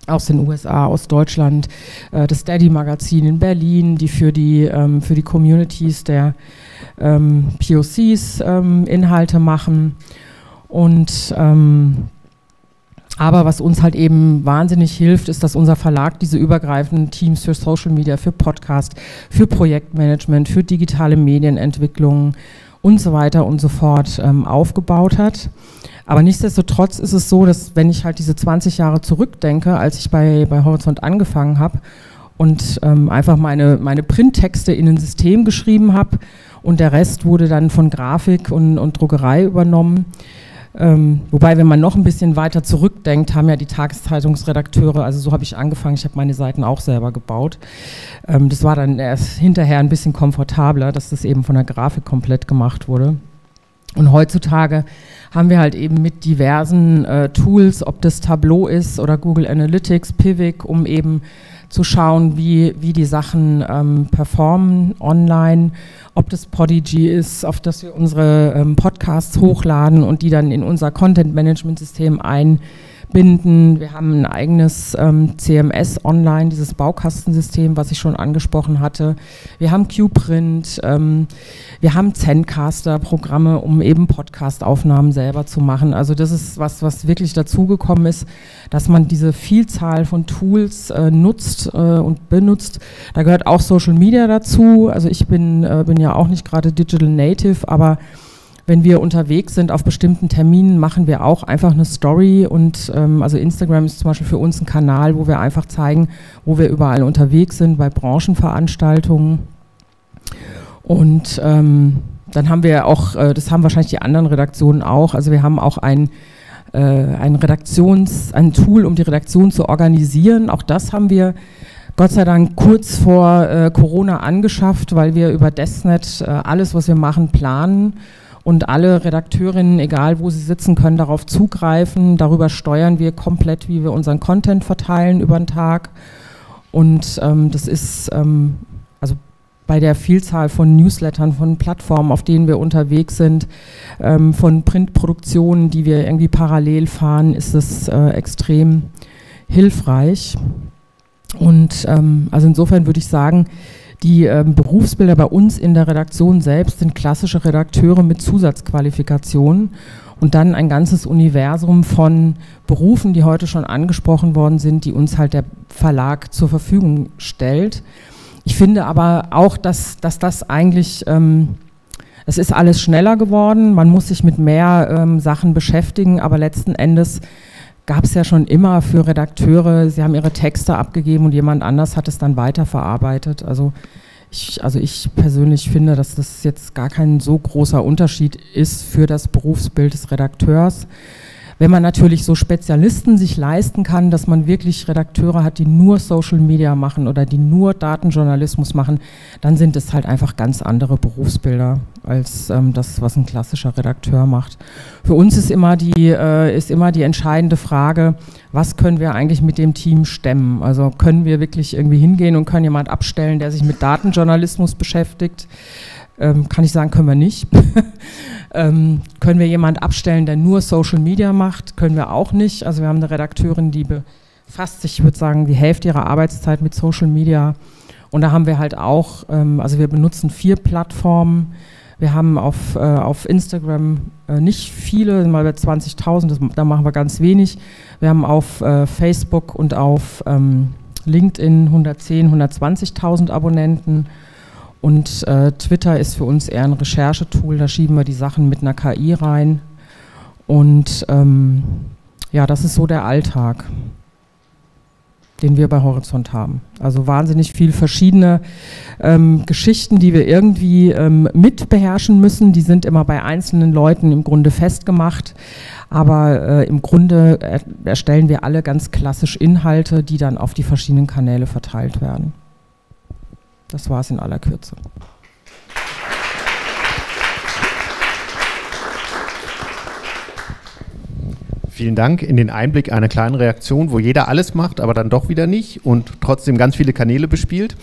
S13: aus den USA, aus Deutschland, das Steady-Magazin in Berlin, die für die Communities der POCs Inhalte machen. Und aber was uns halt eben wahnsinnig hilft, ist, dass unser Verlag diese übergreifenden Teams für Social Media, für Podcast, für Projektmanagement, für digitale Medienentwicklung und so weiter und so fort aufgebaut hat. Aber nichtsdestotrotz ist es so, dass wenn ich halt diese 20 Jahre zurückdenke, als ich bei Horizont angefangen habe und einfach meine Printtexte in ein System geschrieben habe und der Rest wurde dann von Grafik und Druckerei übernommen. Wobei, wenn man noch ein bisschen weiter zurückdenkt, haben ja die Tageszeitungsredakteure, also so habe ich angefangen, ich habe meine Seiten auch selber gebaut. Das war dann erst hinterher ein bisschen komfortabler, dass das eben von der Grafik komplett gemacht wurde. Und heutzutage haben wir halt eben mit diversen Tools, ob das Tableau ist oder Google Analytics, Pivik, um eben zu schauen, wie die Sachen performen online, ob das Podigy ist, auf das wir unsere Podcasts hochladen und die dann in unser Content-Management-System einbinden. Wir haben ein eigenes CMS online, dieses Baukastensystem, was ich schon angesprochen hatte. Wir haben QPrint, wir haben Zencaster-Programme, um eben Podcast-Aufnahmen selber zu machen. Also das ist was wirklich dazugekommen ist, dass man diese Vielzahl von Tools nutzt und benutzt. Da gehört auch Social Media dazu. Also ich bin ja auch nicht gerade Digital Native, aber wenn wir unterwegs sind auf bestimmten Terminen, machen wir auch einfach eine Story und also Instagram ist zum Beispiel für uns ein Kanal, wo wir einfach zeigen, wo wir überall unterwegs sind, bei Branchenveranstaltungen. Und dann haben wir auch, das haben wahrscheinlich die anderen Redaktionen auch, also wir haben auch ein Tool, um die Redaktion zu organisieren. Auch das haben wir Gott sei Dank kurz vor Corona angeschafft, weil wir über Desnet alles, was wir machen, planen. Und alle Redakteurinnen, egal wo sie sitzen, können darauf zugreifen. Darüber steuern wir komplett, wie wir unseren Content verteilen über den Tag. Und das ist also bei der Vielzahl von Newslettern, von Plattformen, auf denen wir unterwegs sind, von Printproduktionen, die wir irgendwie parallel fahren, ist es extrem hilfreich. Und also insofern würde ich sagen, die Berufsbilder bei uns in der Redaktion selbst sind klassische Redakteure mit Zusatzqualifikationen und dann ein ganzes Universum von Berufen, die heute schon angesprochen worden sind, die uns halt der Verlag zur Verfügung stellt. Ich finde aber auch, dass das eigentlich, es ist alles schneller geworden, man muss sich mit mehr Sachen beschäftigen, aber letzten Endes gab es ja schon immer für Redakteure, sie haben ihre Texte abgegeben und jemand anders hat es dann weiterverarbeitet. Also ich persönlich finde, dass das jetzt gar kein so großer Unterschied ist für das Berufsbild des Redakteurs. Wenn man natürlich so Spezialisten sich leisten kann, dass man wirklich Redakteure hat, die nur Social Media machen oder die nur Datenjournalismus machen, dann sind es halt einfach ganz andere Berufsbilder als das, was ein klassischer Redakteur macht. Für uns ist immer die entscheidende Frage, was können wir eigentlich mit dem Team stemmen? Also können wir wirklich irgendwie hingehen und können jemand abstellen, der sich mit Datenjournalismus beschäftigt? Kann ich sagen, können wir nicht. Können wir jemanden abstellen, der nur Social Media macht? Können wir auch nicht. Also wir haben eine Redakteurin, die befasst sich, ich würde sagen, die Hälfte ihrer Arbeitszeit mit Social Media. Und da haben wir halt auch, also wir benutzen 4 Plattformen. Wir haben auf Instagram nicht viele, mal bei 20.000, da machen wir ganz wenig. Wir haben auf Facebook und auf LinkedIn 110.000, 120.000 Abonnenten. Und Twitter ist für uns eher ein Recherchetool, da schieben wir die Sachen mit einer KI rein. Und ja, das ist so der Alltag, den wir bei Horizont haben. Also wahnsinnig viel verschiedene Geschichten, die wir irgendwie mit beherrschen müssen. Die sind immer bei einzelnen Leuten im Grunde festgemacht. Aber im Grunde erstellen wir alle ganz klassisch Inhalte, die dann auf die verschiedenen Kanäle verteilt werden. Das war es in aller Kürze.
S1: Vielen Dank in den Einblick einer kleinen Reaktion, wo jeder alles macht, aber dann doch wieder nicht und trotzdem ganz viele Kanäle bespielt.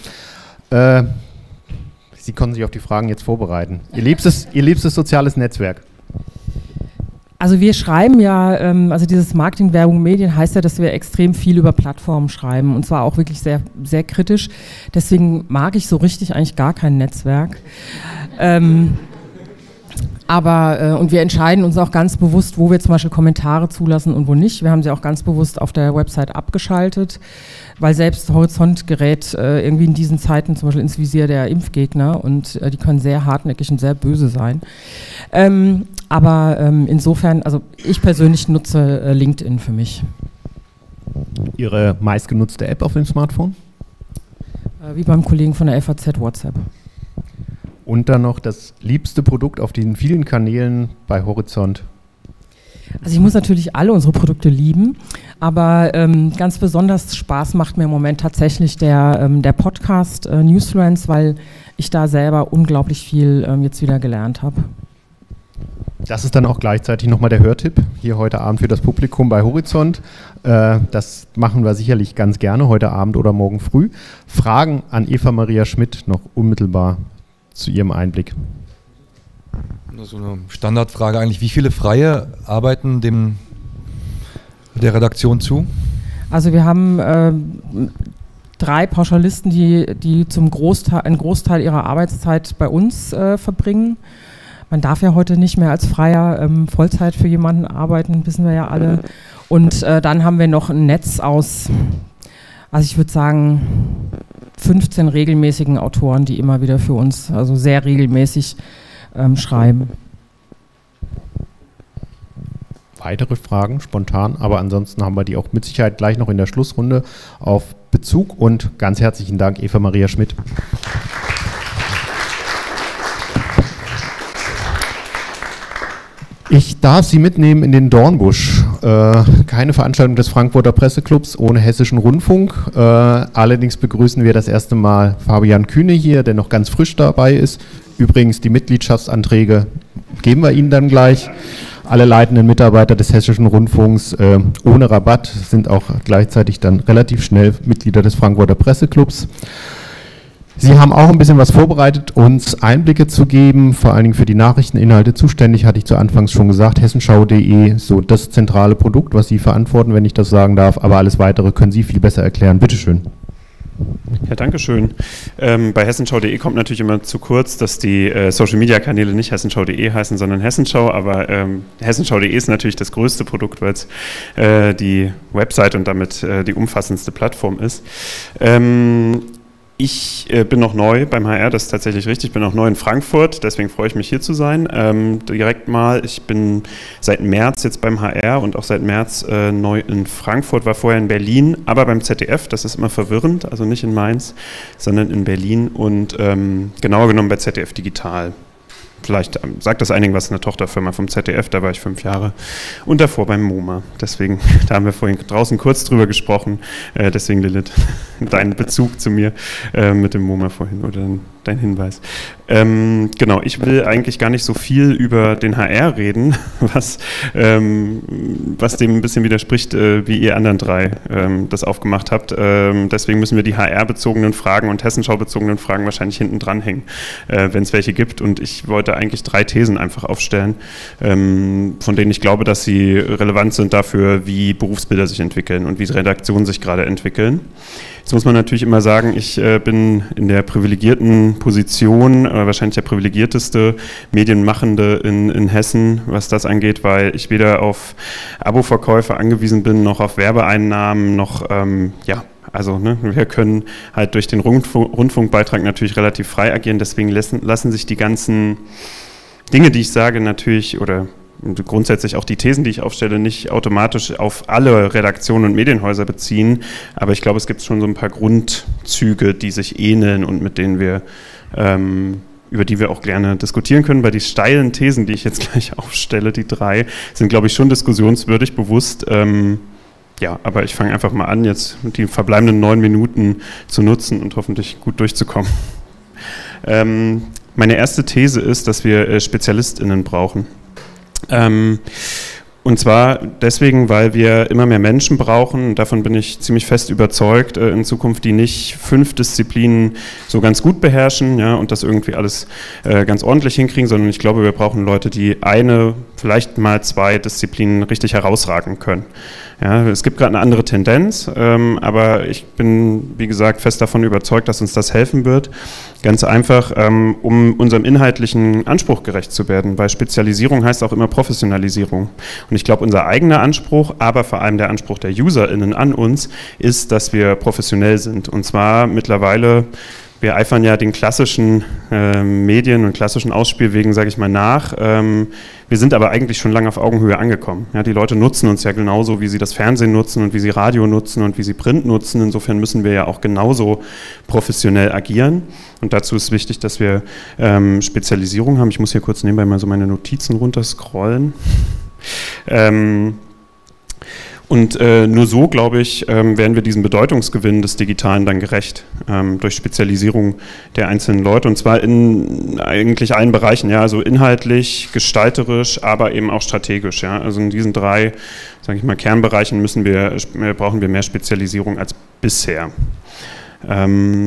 S1: Sie konnten sich auf die Fragen jetzt vorbereiten. Ihr liebstes soziales Netzwerk?
S13: Also wir schreiben ja, also dieses Marketing, Werbung, Medien heißt ja, dass wir extrem viel über Plattformen schreiben und zwar auch wirklich sehr, sehr kritisch. Deswegen mag ich so richtig eigentlich gar kein Netzwerk. Und wir entscheiden uns auch ganz bewusst, wo wir zum Beispiel Kommentare zulassen und wo nicht. Wir haben sie auch ganz bewusst auf der Website abgeschaltet, weil selbst Horizont gerät irgendwie in diesen Zeiten zum Beispiel ins Visier der Impfgegner und die können sehr hartnäckig und sehr böse sein. Insofern, also ich persönlich nutze LinkedIn für mich.
S1: Ihre meistgenutzte App auf dem Smartphone?
S13: Wie beim Kollegen von der FAZ, WhatsApp.
S1: Und dann noch das liebste Produkt auf den vielen Kanälen bei Horizont?
S13: Also ich muss natürlich alle unsere Produkte lieben, aber ganz besonders Spaß macht mir im Moment tatsächlich der Podcast Newsfluence, weil ich da selber unglaublich viel jetzt wieder gelernt habe.
S1: Das ist dann auch gleichzeitig nochmal der Hörtipp hier heute Abend für das Publikum bei Horizont. Das machen wir sicherlich ganz gerne heute Abend oder morgen früh. Fragen an Eva Maria Schmidt noch unmittelbar zu Ihrem Einblick.
S11: So eine Standardfrage eigentlich. Wie viele Freie arbeiten der Redaktion zu?
S13: Also wir haben 3 Pauschalisten, die einen Großteil ihrer Arbeitszeit bei uns verbringen. Man darf ja heute nicht mehr als Freier Vollzeit für jemanden arbeiten, wissen wir ja alle. Und dann haben wir noch ein Netz aus, also ich würde sagen, 15 regelmäßigen Autoren, die immer wieder für uns, also sehr regelmäßig schreiben.
S1: Weitere Fragen, spontan, aber ansonsten haben wir die auch mit Sicherheit gleich noch in der Schlussrunde auf Bezug und ganz herzlichen Dank, Eva Maria Schmidt. Ich darf Sie mitnehmen in den Dornbusch. Keine Veranstaltung des Frankfurter Presseclubs ohne Hessischen Rundfunk. Allerdings begrüßen wir das erste Mal Fabian Kühne hier, der noch ganz frisch dabei ist. Übrigens, die Mitgliedschaftsanträge geben wir Ihnen dann gleich. Alle leitenden Mitarbeiter des Hessischen Rundfunks ohne Rabatt sind auch gleichzeitig dann relativ schnell Mitglieder des Frankfurter Presseclubs. Sie haben auch ein bisschen was vorbereitet, uns Einblicke zu geben, vor allen Dingen für die Nachrichteninhalte zuständig, hatte ich zu Anfangs schon gesagt, hessenschau.de, so das zentrale Produkt, was Sie verantworten, wenn ich das sagen darf, aber alles Weitere können Sie viel besser erklären. Bitte schön.
S14: Ja, danke schön. Bei hessenschau.de kommt natürlich immer zu kurz, dass die Social-Media-Kanäle nicht hessenschau.de heißen, sondern Hessenschau, aber hessenschau.de ist natürlich das größte Produkt, weil es die Website und damit die umfassendste Plattform ist. Ich bin noch neu beim HR, das ist tatsächlich richtig, ich bin noch neu in Frankfurt, deswegen freue ich mich hier zu sein. Direkt mal, ich bin seit März jetzt beim HR und auch seit März neu in Frankfurt, war vorher in Berlin, aber beim ZDF, das ist immer verwirrend, also nicht in Mainz, sondern in Berlin und genauer genommen bei ZDF Digital. Vielleicht sagt das einigen was, eine Tochterfirma vom ZDF, da war ich 5 Jahre und davor beim MoMA. Deswegen, da haben wir vorhin draußen kurz drüber gesprochen, deswegen Lilith, dein Bezug zu mir mit dem MoMA vorhin oder dein Hinweis. Genau, ich will eigentlich gar nicht so viel über den HR reden, was dem ein bisschen widerspricht, wie ihr anderen 3 das aufgemacht habt. Deswegen müssen wir die HR-bezogenen Fragen und Hessenschau-bezogenen Fragen wahrscheinlich hinten dranhängen, wenn es welche gibt. Und ich wollte eigentlich 3 Thesen einfach aufstellen, von denen ich glaube, dass sie relevant sind dafür, wie Berufsbilder sich entwickeln und wie Redaktionen sich gerade entwickeln. Jetzt muss man natürlich immer sagen, ich bin in der privilegierten Position, wahrscheinlich der privilegierteste Medienmachende in Hessen, was das angeht, weil ich weder auf Abo-Verkäufe angewiesen bin, noch auf Werbeeinnahmen, noch, wir können halt durch den Rundfunkbeitrag natürlich relativ frei agieren, deswegen lassen sich die ganzen Dinge, die ich sage, natürlich oder grundsätzlich auch die Thesen, die ich aufstelle, nicht automatisch auf alle Redaktionen und Medienhäuser beziehen, aber ich glaube, es gibt schon so ein paar Grundzüge, die sich ähneln und mit denen wir, über die wir auch gerne diskutieren können, weil die steilen Thesen, die ich jetzt gleich aufstelle, die 3, sind, glaube ich, schon diskussionswürdig, bewusst. Aber ich fange einfach mal an, jetzt die verbleibenden 9 Minuten zu nutzen und hoffentlich gut durchzukommen. Meine erste These ist, dass wir SpezialistInnen brauchen. Und zwar deswegen, weil wir immer mehr Menschen brauchen, und davon bin ich ziemlich fest überzeugt, in Zukunft, die nicht 5 Disziplinen so ganz gut beherrschen, ja, und das irgendwie alles ganz ordentlich hinkriegen, sondern ich glaube, wir brauchen Leute, die eine vielleicht mal 2 Disziplinen richtig herausragen können. Ja, es gibt gerade eine andere Tendenz, aber ich bin, wie gesagt, fest davon überzeugt, dass uns das helfen wird. Ganz einfach, um unserem inhaltlichen Anspruch gerecht zu werden, weil Spezialisierung heißt auch immer Professionalisierung. Und ich glaube, unser eigener Anspruch, aber vor allem der Anspruch der UserInnen an uns, ist, dass wir professionell sind. Und zwar mittlerweile, wir eifern ja den klassischen Medien und klassischen Ausspielwegen, sage ich mal, nach. Wir sind aber eigentlich schon lange auf Augenhöhe angekommen. Ja, die Leute nutzen uns ja genauso, wie sie das Fernsehen nutzen und wie sie Radio nutzen und wie sie Print nutzen. Insofern müssen wir ja auch genauso professionell agieren. Und dazu ist wichtig, dass wir Spezialisierung haben. Ich muss hier kurz nebenbei mal so meine Notizen runterscrollen. Und nur so, glaube ich, werden wir diesem Bedeutungsgewinn des Digitalen dann gerecht, durch Spezialisierung der einzelnen Leute, und zwar in eigentlich allen Bereichen, ja, also inhaltlich, gestalterisch, aber eben auch strategisch. Ja. Also in diesen 3, sage ich mal, Kernbereichen brauchen wir mehr Spezialisierung als bisher. Der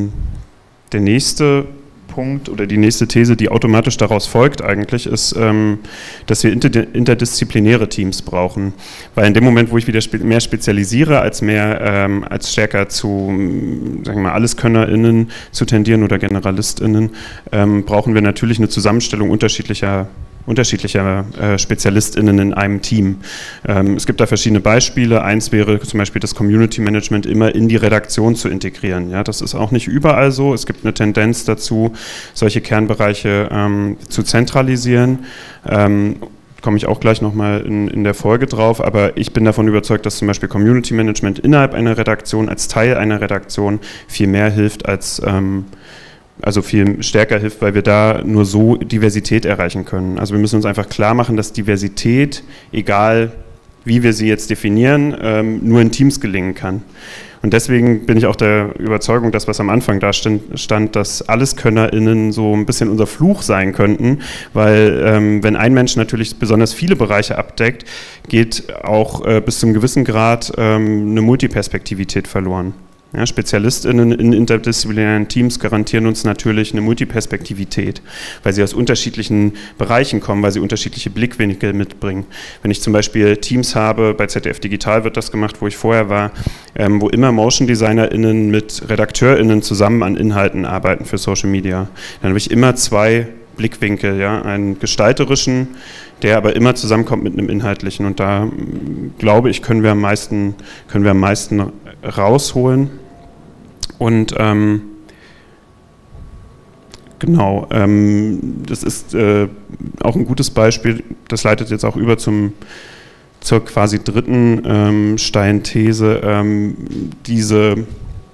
S14: nächste Punkt oder die nächste These, die automatisch daraus folgt eigentlich, ist, dass wir interdisziplinäre Teams brauchen. Weil in dem Moment, wo ich wieder mehr spezialisiere, als stärker zu, sagen wir mal, AlleskönnerInnen zu tendieren oder GeneralistInnen, brauchen wir natürlich eine Zusammenstellung unterschiedlicher SpezialistInnen in einem Team. Es gibt da verschiedene Beispiele. Eins wäre zum Beispiel das Community Management immer in die Redaktion zu integrieren. Ja, das ist auch nicht überall so. Es gibt eine Tendenz dazu, solche Kernbereiche zu zentralisieren. Komme ich auch gleich nochmal in der Folge drauf, aber ich bin davon überzeugt, dass zum Beispiel Community Management innerhalb einer Redaktion, als Teil einer Redaktion viel mehr hilft als also viel stärker hilft, weil wir da nur so Diversität erreichen können. Also wir müssen uns einfach klar machen, dass Diversität, egal wie wir sie jetzt definieren, nur in Teams gelingen kann. Und deswegen bin ich auch der Überzeugung, dass was am Anfang da stand, dass AlleskönnerInnen so ein bisschen unser Fluch sein könnten, weil wenn ein Mensch natürlich besonders viele Bereiche abdeckt, geht auch bis zu einem gewissen Grad eine Multiperspektivität verloren. Ja, SpezialistInnen in interdisziplinären Teams garantieren uns natürlich eine Multiperspektivität, weil sie aus unterschiedlichen Bereichen kommen, weil sie unterschiedliche Blickwinkel mitbringen. Wenn ich zum Beispiel Teams habe, bei ZDF Digital wird das gemacht, wo ich vorher war, wo immer Motion DesignerInnen mit RedakteurInnen zusammen an Inhalten arbeiten für Social Media, dann habe ich immer 2 Blickwinkel, ja, einen gestalterischen, der aber immer zusammenkommt mit einem inhaltlichen, und da glaube ich, können wir am meisten rausholen. Und genau, das ist auch ein gutes Beispiel, das leitet jetzt auch über zur quasi dritten steilen These, diese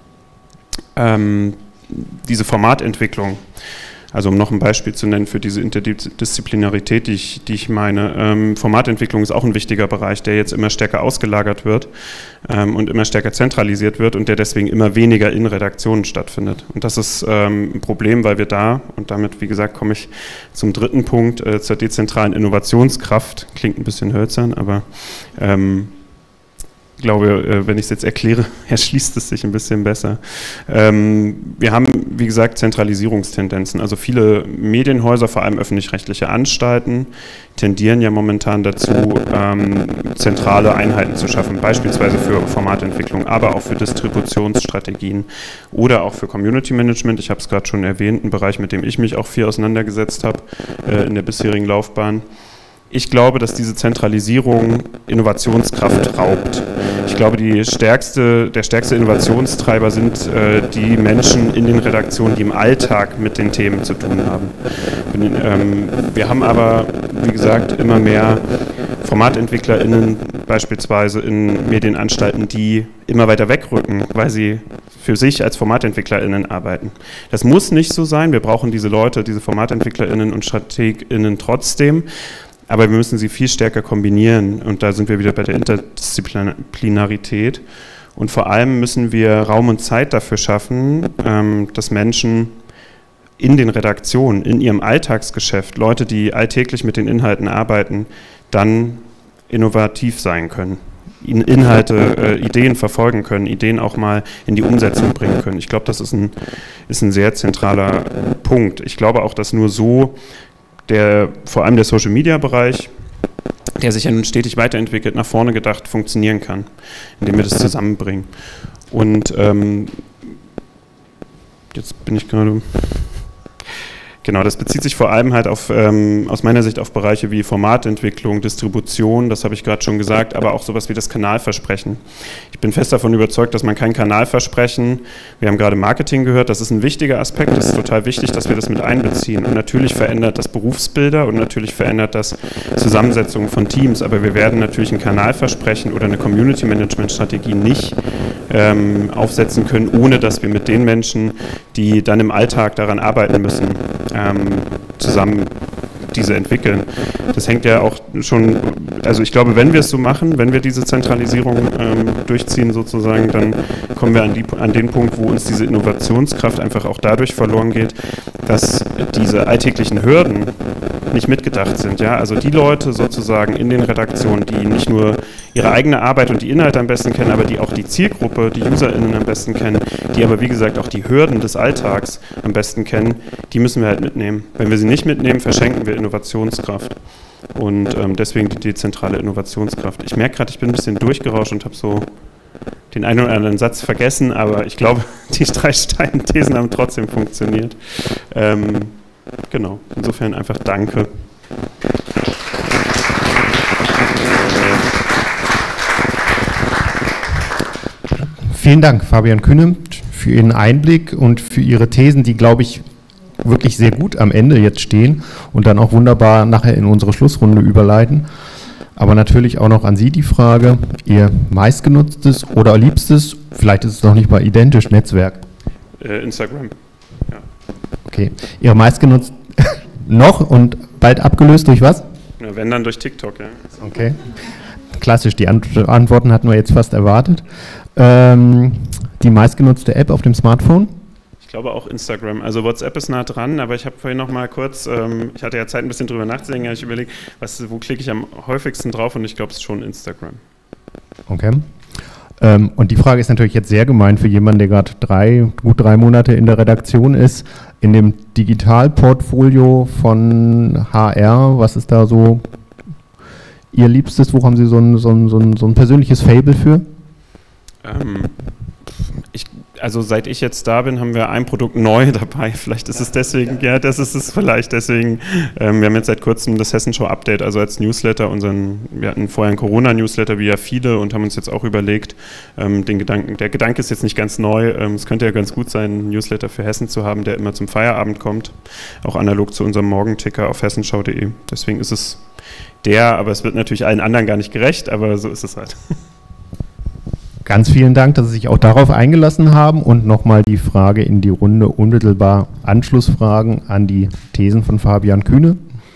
S14: Formatentwicklung. Also um noch ein Beispiel zu nennen für diese Interdisziplinarität, die ich meine. Formatentwicklung ist auch ein wichtiger Bereich, der jetzt immer stärker ausgelagert wird und immer stärker zentralisiert wird und der deswegen immer weniger in Redaktionen stattfindet. Und das ist ein Problem, weil wir da, und damit, wie gesagt, komme ich zum dritten Punkt, zur dezentralen Innovationskraft. Klingt ein bisschen hölzern, aber ich glaube, wenn ich es jetzt erkläre, erschließt es sich ein bisschen besser. Wir haben, wie gesagt, Zentralisierungstendenzen. Also viele Medienhäuser, vor allem öffentlich-rechtliche Anstalten, tendieren ja momentan dazu, zentrale Einheiten zu schaffen, beispielsweise für Formatentwicklung, aber auch für Distributionsstrategien oder auch für Community Management. Ich habe es gerade schon erwähnt, ein Bereich, mit dem ich mich auch viel auseinandergesetzt habe in der bisherigen Laufbahn. Ich glaube, dass diese Zentralisierung Innovationskraft raubt. Ich glaube, der stärkste Innovationstreiber sind die Menschen in den Redaktionen, die im Alltag mit den Themen zu tun haben. Wir haben aber, wie gesagt, immer mehr FormatentwicklerInnen beispielsweise in Medienanstalten, die immer weiter wegrücken, weil sie für sich als FormatentwicklerInnen arbeiten. Das muss nicht so sein. Wir brauchen diese Leute, diese FormatentwicklerInnen und StrategInnen trotzdem. Aber wir müssen sie viel stärker kombinieren, und da sind wir wieder bei der Interdisziplinarität. Und vor allem müssen wir Raum und Zeit dafür schaffen, dass Menschen in den Redaktionen, in ihrem Alltagsgeschäft, Leute, die alltäglich mit den Inhalten arbeiten, dann innovativ sein können, Ideen verfolgen können, Ideen auch mal in die Umsetzung bringen können. Ich glaube, das ist ein sehr zentraler Punkt. Ich glaube auch, dass nur so vor allem der Social-Media-Bereich der sich ja nun stetig weiterentwickelt, nach vorne gedacht funktionieren kann, indem wir das zusammenbringen. Und jetzt bin ich gerade... Genau, das bezieht sich vor allem halt auf, aus meiner Sicht auf Bereiche wie Formatentwicklung, Distribution, das habe ich gerade schon gesagt, aber auch sowas wie das Kanalversprechen. Ich bin fest davon überzeugt, dass man kein Kanalversprechen, wir haben gerade Marketing gehört, das ist ein wichtiger Aspekt, das ist total wichtig, dass wir das mit einbeziehen. Und natürlich verändert das Berufsbilder und natürlich verändert das Zusammensetzung von Teams, aber wir werden natürlich ein Kanalversprechen oder eine Community-Management-Strategie nicht aufsetzen können, ohne dass wir mit den Menschen, die dann im Alltag daran arbeiten müssen, zusammen diese entwickeln. Das hängt ja auch schon, also ich glaube, wenn wir es so machen, wenn wir diese Zentralisierung durchziehen sozusagen, dann kommen wir an den Punkt, wo uns diese Innovationskraft einfach auch dadurch verloren geht, dass diese alltäglichen Hürden nicht mitgedacht sind. Ja? Also die Leute sozusagen in den Redaktionen, die nicht nur ihre eigene Arbeit und die Inhalte am besten kennen, aber die auch die Zielgruppe, die UserInnen am besten kennen, die aber wie gesagt auch die Hürden des Alltags am besten kennen, die müssen wir halt mitnehmen. Wenn wir sie nicht mitnehmen, verschenken wir Innovationskraft. Und deswegen die dezentrale Innovationskraft. Ich merke gerade, ich bin ein bisschen durchgerauscht und habe so den einen oder anderen Satz vergessen, aber ich glaube, die 3 steilen Thesen haben trotzdem funktioniert. Genau, insofern einfach danke.
S1: Vielen Dank, Fabian Kühne, für Ihren Einblick und für Ihre Thesen, die, glaube ich, wirklich sehr gut am Ende jetzt stehen und dann auch wunderbar nachher in unsere Schlussrunde überleiten. Aber natürlich auch noch an Sie die Frage, Ihr meistgenutztes oder liebstes, vielleicht ist es noch nicht mal identisch, Netzwerk?
S14: Instagram, ja.
S1: Okay, Ihr meistgenutzt noch und bald abgelöst durch was?
S14: Ja, wenn dann durch TikTok, ja.
S1: Okay, klassisch, die Antworten hatten wir jetzt fast erwartet. Die meistgenutzte App auf dem Smartphone?
S14: Ich glaube auch Instagram. Also WhatsApp ist nah dran, aber ich habe vorhin noch mal kurz, ich hatte ja Zeit ein bisschen drüber nachzudenken, habe ich überlegt, wo klicke ich am häufigsten drauf und ich glaube es ist schon Instagram.
S1: Okay. Und die Frage ist natürlich jetzt sehr gemein für jemanden, der gerade gut drei Monate in der Redaktion ist. In dem Digitalportfolio von HR, was ist da so Ihr Liebstes? Wo haben Sie so ein persönliches Faible für?
S14: Also seit ich jetzt da bin, haben wir ein Produkt neu dabei. Vielleicht ist es deswegen, ja, das ist es vielleicht deswegen. Wir haben jetzt seit kurzem das Hessenschau-Update, also als Newsletter, wir hatten vorher einen Corona-Newsletter, wie ja viele, und haben uns jetzt auch überlegt, der Gedanke ist jetzt nicht ganz neu, es könnte ja ganz gut sein, einen Newsletter für Hessen zu haben, der immer zum Feierabend kommt, auch analog zu unserem Morgenticker auf hessenschau.de. Deswegen ist es aber es wird natürlich allen anderen gar nicht gerecht, aber so ist es halt.
S1: Ganz vielen Dank, dass Sie sich auch darauf eingelassen haben und nochmal die Frage in die Runde, unmittelbar Anschlussfragen an die Thesen von Fabian Kühne.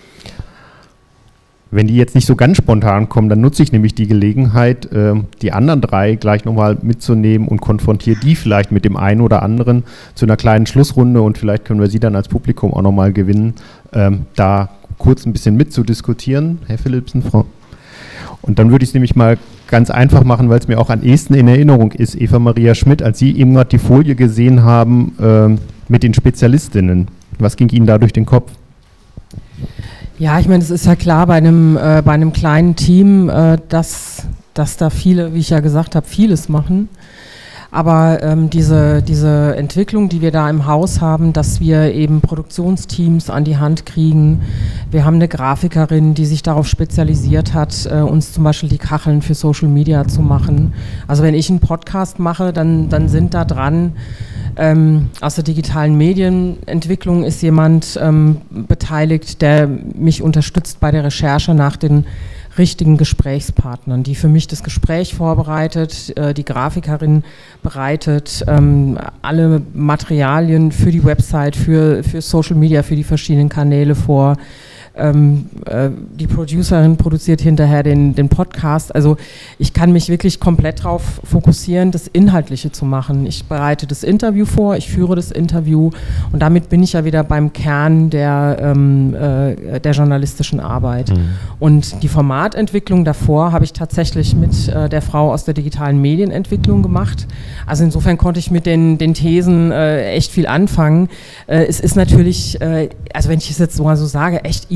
S1: Wenn die jetzt nicht so ganz spontan kommen, dann nutze ich nämlich die Gelegenheit, die anderen 3 gleich nochmal mitzunehmen und konfrontiere die vielleicht mit dem einen oder anderen zu einer kleinen Schlussrunde und vielleicht können wir Sie dann als Publikum auch nochmal gewinnen, da kurz ein bisschen mitzudiskutieren. Herr Philipsen, Frau. Und dann würde ich es nämlich mal ganz einfach machen, weil es mir auch am ehesten in Erinnerung ist, Eva Maria Schmidt, als Sie eben gerade die Folie gesehen haben mit den Spezialistinnen. Was ging Ihnen da durch den Kopf?
S13: Ja, ich meine, es ist ja klar bei einem kleinen Team, dass da viele, wie ich ja gesagt habe, vieles machen. Aber diese Entwicklung, die wir da im Haus haben, dass wir eben Produktionsteams an die Hand kriegen. Wir haben eine Grafikerin, die sich darauf spezialisiert hat, uns zum Beispiel die Kacheln für Social Media zu machen. Also wenn ich einen Podcast mache, dann sind da dran, aus der digitalen Medienentwicklung ist jemand beteiligt, der mich unterstützt bei der Recherche nach den richtigen Gesprächspartnern, die für mich das Gespräch vorbereitet, die Grafikerin bereitet alle Materialien für die Website, für Social Media, für die verschiedenen Kanäle vor. Die Producerin produziert hinterher den Podcast. Also ich kann mich wirklich komplett darauf fokussieren, das Inhaltliche zu machen. Ich bereite das Interview vor, ich führe das Interview und damit bin ich ja wieder beim Kern der journalistischen Arbeit. Mhm. Und die Formatentwicklung davor habe ich tatsächlich mit der Frau aus der digitalen Medienentwicklung gemacht. Also insofern konnte ich mit den Thesen echt viel anfangen. Es ist natürlich, also wenn ich es jetzt mal so sage, echt easy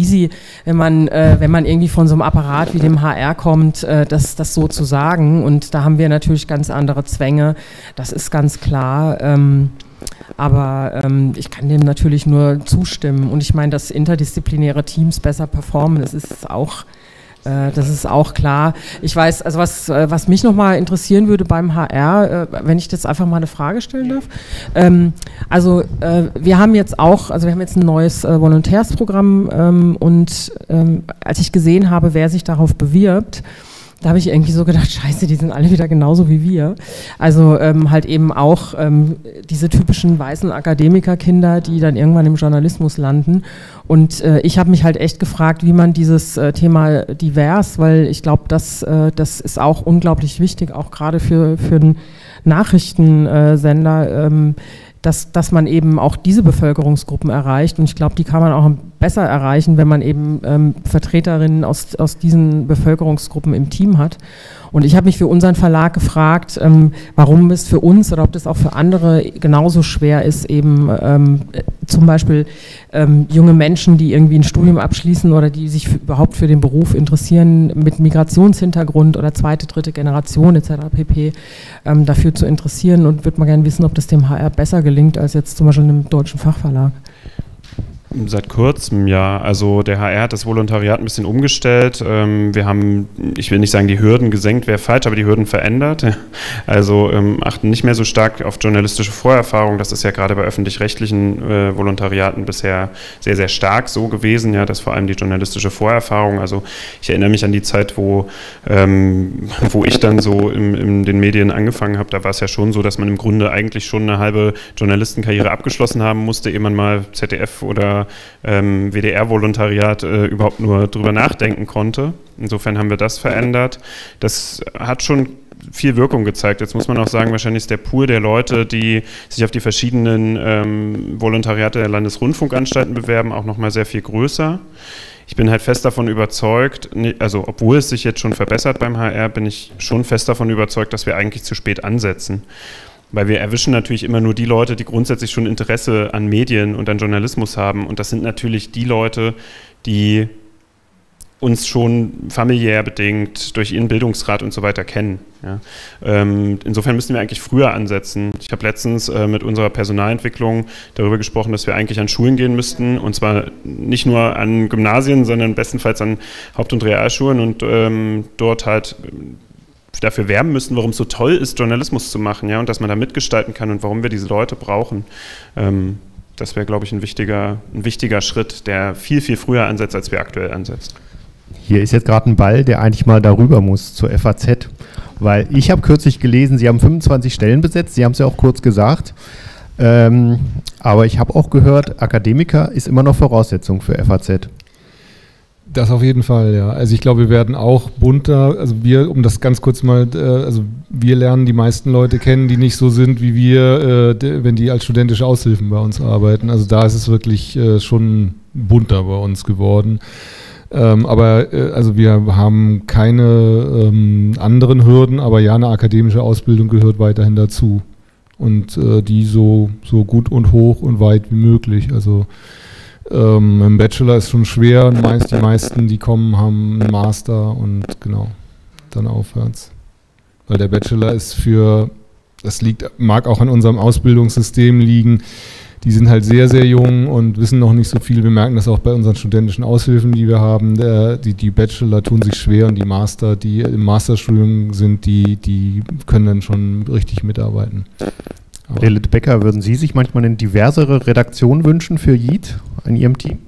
S13: easy, wenn man irgendwie von so einem Apparat wie dem HR kommt, das so zu sagen. Und da haben wir natürlich ganz andere Zwänge, das ist ganz klar. Aber ich kann dem natürlich nur zustimmen. Und ich meine, dass interdisziplinäre Teams besser performen, das ist auch klar. Ich weiß, also was mich nochmal interessieren würde beim HR, wenn ich jetzt einfach mal eine Frage stellen darf. Wir haben jetzt ein neues Volontärsprogramm und als ich gesehen habe, wer sich darauf bewirbt, da habe ich irgendwie so gedacht, scheiße, die sind alle wieder genauso wie wir. Also halt eben auch diese typischen weißen Akademikerkinder, die dann irgendwann im Journalismus landen. Und ich habe mich halt echt gefragt, wie man dieses Thema divers, weil ich glaube, das ist auch unglaublich wichtig, auch gerade für einen Nachrichtensender, dass man eben auch diese Bevölkerungsgruppen erreicht. Und ich glaube, die kann man auch besser erreichen, wenn man eben Vertreterinnen aus diesen Bevölkerungsgruppen im Team hat. Und ich habe mich für unseren Verlag gefragt, warum es für uns oder ob das auch für andere genauso schwer ist, eben zum Beispiel junge Menschen, die irgendwie ein Studium abschließen oder die sich überhaupt für den Beruf interessieren, mit Migrationshintergrund oder zweite, dritte Generation etc. pp. Dafür zu interessieren, und würde mal gerne wissen, ob das dem HR besser gelingt als jetzt zum Beispiel einem deutschen Fachverlag.
S14: Seit kurzem, ja. Also der HR hat das Volontariat ein bisschen umgestellt. Wir haben, ich will nicht sagen, die Hürden gesenkt, wäre falsch, aber die Hürden verändert. Also achten nicht mehr so stark auf journalistische Vorerfahrung. Das ist ja gerade bei öffentlich-rechtlichen Volontariaten bisher sehr, sehr stark so gewesen, ja, dass vor allem die journalistische Vorerfahrung, also ich erinnere mich an die Zeit, wo ich dann so in den Medien angefangen habe, da war es ja schon so, dass man im Grunde eigentlich schon eine halbe Journalistenkarriere abgeschlossen haben musste, ehe man mal ZDF oder WDR-Volontariat überhaupt nur drüber nachdenken konnte. Insofern haben wir das verändert. Das hat schon viel Wirkung gezeigt. Jetzt muss man auch sagen, wahrscheinlich ist der Pool der Leute, die sich auf die verschiedenen Volontariate der Landesrundfunkanstalten bewerben, auch nochmal sehr viel größer. Ich bin halt fest davon überzeugt, also obwohl es sich jetzt schon verbessert beim HR, bin ich schon fest davon überzeugt, dass wir eigentlich zu spät ansetzen. Weil wir erwischen natürlich immer nur die Leute, die grundsätzlich schon Interesse an Medien und an Journalismus haben. Und das sind natürlich die Leute, die uns schon familiär bedingt durch ihren Bildungsgrad und so weiter kennen. Ja. Insofern müssen wir eigentlich früher ansetzen. Ich habe letztens mit unserer Personalentwicklung darüber gesprochen, dass wir eigentlich an Schulen gehen müssten, und zwar nicht nur an Gymnasien, sondern bestenfalls an Haupt- und Realschulen und dort halt dafür werben müssen, warum es so toll ist, Journalismus zu machen, ja, und dass man da mitgestalten kann und warum wir diese Leute brauchen. Das wäre, glaube ich, ein wichtiger Schritt, der viel, viel früher ansetzt, als wir aktuell ansetzen.
S1: Hier ist jetzt gerade ein Ball, der eigentlich mal darüber muss, zur FAZ, weil ich habe kürzlich gelesen, Sie haben 25 Stellen besetzt, Sie haben es ja auch kurz gesagt, aber ich habe auch gehört, Akademiker ist immer noch Voraussetzung für FAZ.
S2: Das auf jeden Fall, ja. Also ich glaube, wir werden auch bunter, also um das ganz kurz mal, also wir lernen die meisten Leute kennen, die nicht so sind wie wir, wenn die als studentische Aushilfen bei uns arbeiten. Also da ist es wirklich schon bunter bei uns geworden. Also wir haben keine anderen Hürden, aber ja, eine akademische Ausbildung gehört weiterhin dazu. Und die so gut und hoch und weit wie möglich. Also im Bachelor ist schon schwer, die meisten, die kommen, haben einen Master und genau, dann aufwärts. Weil der Bachelor ist mag auch an unserem Ausbildungssystem liegen, die sind halt sehr, sehr jung und wissen noch nicht so viel. Wir merken das auch bei unseren studentischen Aushilfen, die wir haben. Die Bachelor tun sich schwer, und die Master, die im Masterstudium sind, die können dann schon richtig mitarbeiten.
S1: Lilith Becker, würden Sie sich manchmal eine diversere Redaktion wünschen für JIT in Ihrem Team?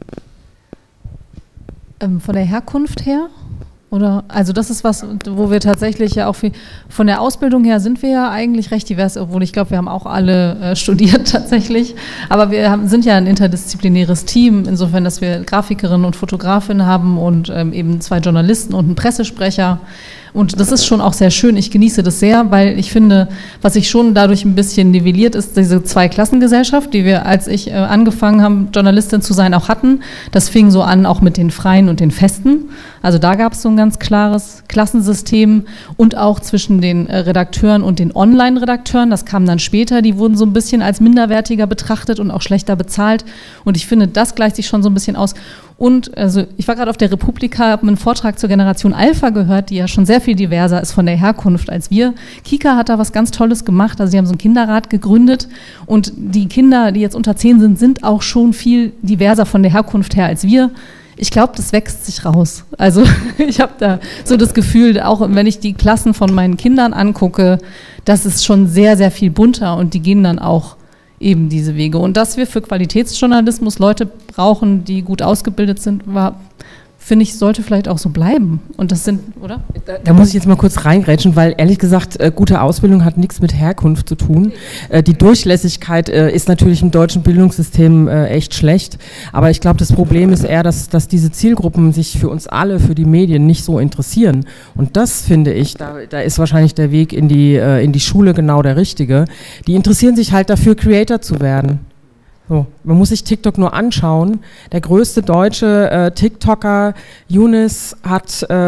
S8: Von der Herkunft her? Oder, also das ist was, wo wir tatsächlich ja auch von der Ausbildung her sind wir ja eigentlich recht divers, obwohl ich glaube, wir haben auch alle studiert tatsächlich. Aber wir sind ja ein interdisziplinäres Team, insofern, dass wir Grafikerinnen und Fotografinnen haben und eben 2 Journalisten und einen Pressesprecher. Und das ist schon auch sehr schön. Ich genieße das sehr, weil ich finde, was sich schon dadurch ein bisschen nivelliert, ist diese Zweiklassengesellschaft, die wir, als ich angefangen habe, Journalistin zu sein, auch hatten. Das fing so an, auch mit den Freien und den Festen. Also da gab es so ein ganz klares Klassensystem, und auch zwischen den Redakteuren und den Online-Redakteuren. Das kam dann später. Die wurden so ein bisschen als minderwertiger betrachtet und auch schlechter bezahlt. Und ich finde, das gleicht sich schon so ein bisschen aus. Und also ich war gerade auf der Republika, habe einen Vortrag zur Generation Alpha gehört, die ja schon sehr viel diverser ist von der Herkunft als wir. Kika hat da was ganz Tolles gemacht, also sie haben so einen Kinderrat gegründet und die Kinder, die jetzt unter 10 sind, sind auch schon viel diverser von der Herkunft her als wir. Ich glaube, das wächst sich raus. Also ich habe da so das Gefühl, auch wenn ich die Klassen von meinen Kindern angucke, das ist schon sehr, sehr viel bunter und die gehen dann auch eben diese Wege. Und dass wir für Qualitätsjournalismus Leute brauchen, die gut ausgebildet sind, finde ich, sollte vielleicht auch so bleiben. Und das sind, oder?
S13: Da muss ich jetzt mal kurz reingrätschen, weil ehrlich gesagt, gute Ausbildung hat nichts mit Herkunft zu tun. Die Durchlässigkeit ist natürlich im deutschen Bildungssystem echt schlecht. Aber ich glaube, das Problem ist eher, dass diese Zielgruppen sich für uns alle, für die Medien nicht so interessieren. Und das finde ich, da ist wahrscheinlich der Weg in die Schule genau der richtige. Die interessieren sich halt dafür, Creator zu werden. So, man muss sich TikTok nur anschauen. Der größte deutsche TikToker, Younes, hat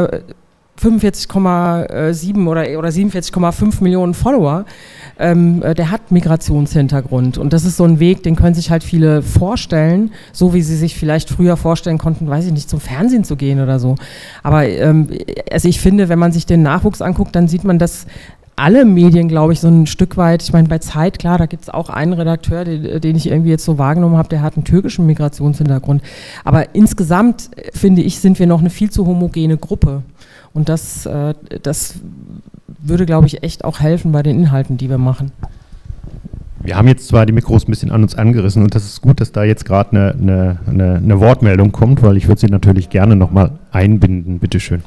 S13: 45,7 oder 47,5 Millionen Follower. Der hat Migrationshintergrund. Und das ist so ein Weg, den können sich halt viele vorstellen, so wie sie sich vielleicht früher vorstellen konnten, weiß ich nicht, zum Fernsehen zu gehen oder so. Aber also ich finde, wenn man sich den Nachwuchs anguckt, dann sieht man, dass alle Medien, glaube ich, so ein Stück weit, ich meine, bei Zeit, klar, da gibt es auch einen Redakteur, den ich irgendwie jetzt so wahrgenommen habe, der hat einen türkischen Migrationshintergrund. Aber insgesamt, finde ich, sind wir noch eine viel zu homogene Gruppe. Und das würde, glaube ich, echt auch helfen bei den Inhalten, die wir machen.
S1: Wir haben jetzt zwar die Mikros ein bisschen an uns angerissen und das ist gut, dass da jetzt gerade eine Wortmeldung kommt, weil ich würde sie natürlich gerne nochmal einbinden. Bitte schön.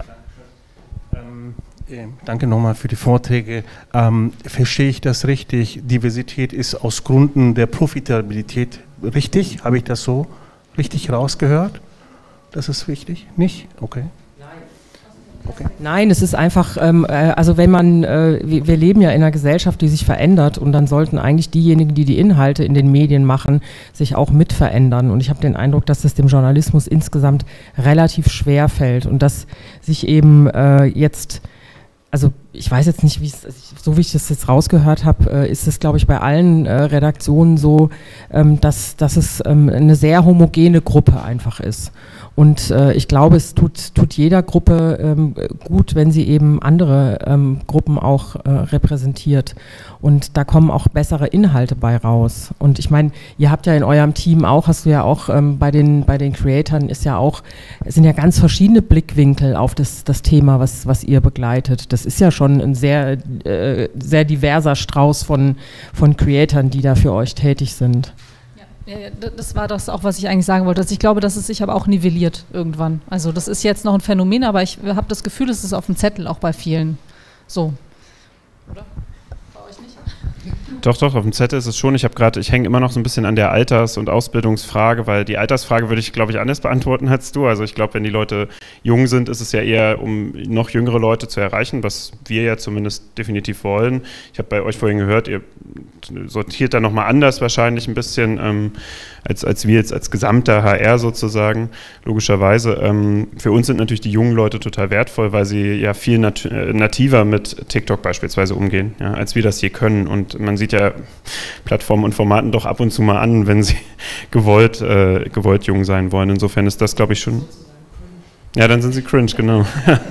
S15: Danke nochmal für die Vorträge. Verstehe ich das richtig? Diversität ist aus Gründen der Profitabilität richtig? Habe ich das so richtig rausgehört? Das ist wichtig? Nicht? Okay.
S13: Okay. Nein, es ist einfach, also wenn man, wir leben ja in einer Gesellschaft, die sich verändert und dann sollten eigentlich diejenigen, die die Inhalte in den Medien machen, sich auch mit verändern. Und ich habe den Eindruck, dass es dem Journalismus insgesamt relativ schwer fällt und dass sich eben jetzt, also ich weiß jetzt nicht, so wie ich das jetzt rausgehört habe, ist es, glaube ich, bei allen Redaktionen so, dass es eine sehr homogene Gruppe einfach ist. Und ich glaube, es tut jeder Gruppe gut, wenn sie eben andere Gruppen auch repräsentiert. Und da kommen auch bessere Inhalte bei raus. Und ich meine, ihr habt ja in eurem Team auch, hast du ja auch bei den Creatoren es sind ja ganz verschiedene Blickwinkel auf das Thema, was ihr begleitet. Das ist ja schon ein sehr, sehr diverser Strauß von Creatoren, die da für euch tätig sind.
S8: Ja, das war das auch, was ich eigentlich sagen wollte. Also ich glaube, dass es sich aber auch nivelliert irgendwann. Also das ist jetzt noch ein Phänomen, aber ich habe das Gefühl, es ist auf dem Zettel auch bei vielen so. Oder? Bei euch nicht?
S14: Doch, auf dem Zettel ist es schon. Ich hänge immer noch so ein bisschen an der Alters- und Ausbildungsfrage, weil die Altersfrage würde ich, glaube ich, anders beantworten als du. Also ich glaube, wenn die Leute jung sind, ist es ja eher, um noch jüngere Leute zu erreichen, was wir ja zumindest definitiv wollen. Ich habe bei euch vorhin gehört, ihr sortiert da nochmal anders wahrscheinlich ein bisschen, als wir jetzt als gesamter HR sozusagen, logischerweise. Für uns sind natürlich die jungen Leute total wertvoll, weil sie ja viel nativer mit TikTok beispielsweise umgehen, ja, als wir das je können. Und man sieht ja Plattformen und Formaten doch ab und zu mal an, wenn sie gewollt jung sein wollen. Insofern ist das, glaube ich, schon... Ja, dann sind sie cringe, genau.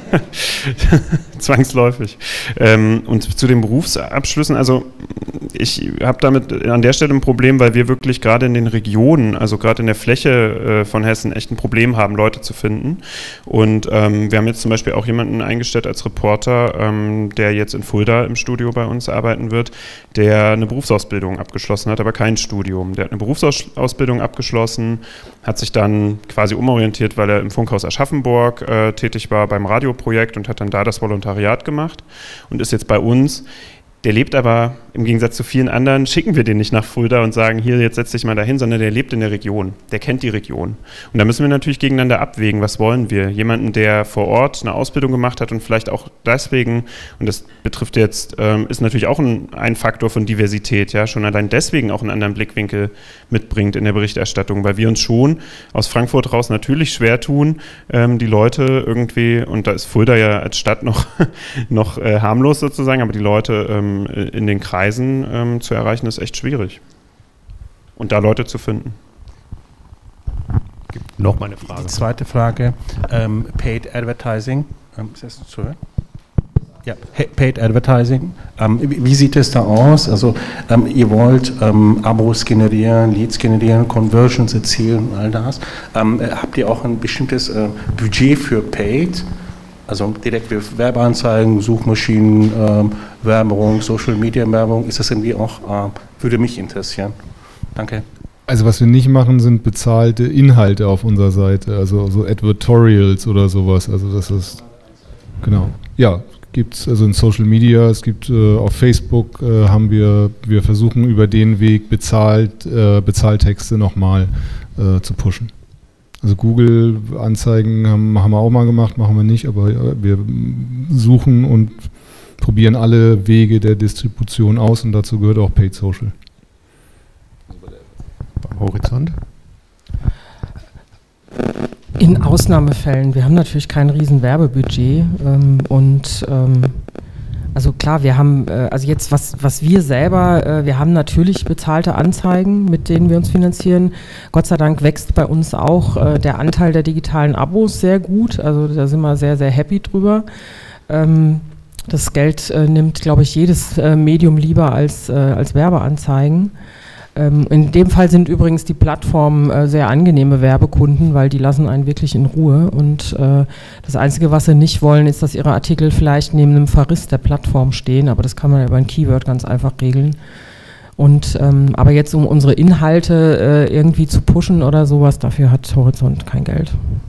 S14: Zwangsläufig. Und zu den Berufsabschlüssen, also ich habe damit an der Stelle ein Problem, weil wir wirklich gerade in den Regionen, also gerade in der Fläche von Hessen echt ein Problem haben, Leute zu finden. Und wir haben jetzt zum Beispiel auch jemanden eingestellt als Reporter, der jetzt in Fulda im Studio bei uns arbeiten wird, der eine Berufsausbildung abgeschlossen hat, aber kein Studium. Der hat eine Berufsausbildung abgeschlossen, hat sich dann quasi umorientiert, weil er im Funkhaus Aschaffenburg tätig war beim Radioprojekt und hat dann da das Volontariat gemacht und ist jetzt bei uns. Der lebt aber, im Gegensatz zu vielen anderen, schicken wir den nicht nach Fulda und sagen, hier, jetzt setz dich mal dahin, sondern der lebt in der Region, der kennt die Region. Und da müssen wir natürlich gegeneinander abwägen, was wollen wir? Jemanden, der vor Ort eine Ausbildung gemacht hat und vielleicht auch deswegen, und das betrifft jetzt, ist natürlich auch ein Faktor von Diversität, ja, schon allein deswegen auch einen anderen Blickwinkel mitbringt in der Berichterstattung, weil wir uns schon aus Frankfurt raus natürlich schwer tun, die Leute irgendwie, und da ist Fulda ja als Stadt noch harmlos sozusagen, aber die Leute in den Kreisen zu erreichen, ist echt schwierig. Und da Leute zu finden.
S1: Nochmal eine Frage.
S15: Die zweite Frage, Paid Advertising. Ist das zu hören? Ja, Paid Advertising. Wie sieht es da aus? Also ihr wollt Abos generieren, Leads generieren, Conversions erzielen und all das. Habt ihr auch ein bestimmtes Budget für Paid? Also direkt für Werbeanzeigen, Suchmaschinen, Werbung, Social Media Werbung. Ist das irgendwie auch, würde mich interessieren. Danke.
S2: Also was wir nicht machen, sind bezahlte Inhalte auf unserer Seite, also so Advertorials oder sowas. Also das ist, genau, ja, gibt es also in Social Media, es gibt auf Facebook wir versuchen über den Weg Bezahltexte nochmal zu pushen. Also Google-Anzeigen haben wir auch mal gemacht, machen wir nicht, aber wir suchen und probieren alle Wege der Distribution aus und dazu gehört auch Paid Social.
S1: Horizont?
S13: In Ausnahmefällen. Wir haben natürlich kein riesen Werbebudget also klar, wir haben, also jetzt was wir selber, wir haben natürlich bezahlte Anzeigen, mit denen wir uns finanzieren. Gott sei Dank wächst bei uns auch der Anteil der digitalen Abos sehr gut, also da sind wir sehr, sehr happy drüber. Das Geld nimmt, glaube ich, jedes Medium lieber als Werbeanzeigen. In dem Fall sind übrigens die Plattformen sehr angenehme Werbekunden, weil die lassen einen wirklich in Ruhe und das Einzige, was sie nicht wollen, ist, dass ihre Artikel vielleicht neben einem Verriss der Plattform stehen, aber das kann man ja über ein Keyword ganz einfach regeln. Und aber jetzt, um unsere Inhalte irgendwie zu pushen oder sowas, dafür hat Horizont kein Geld.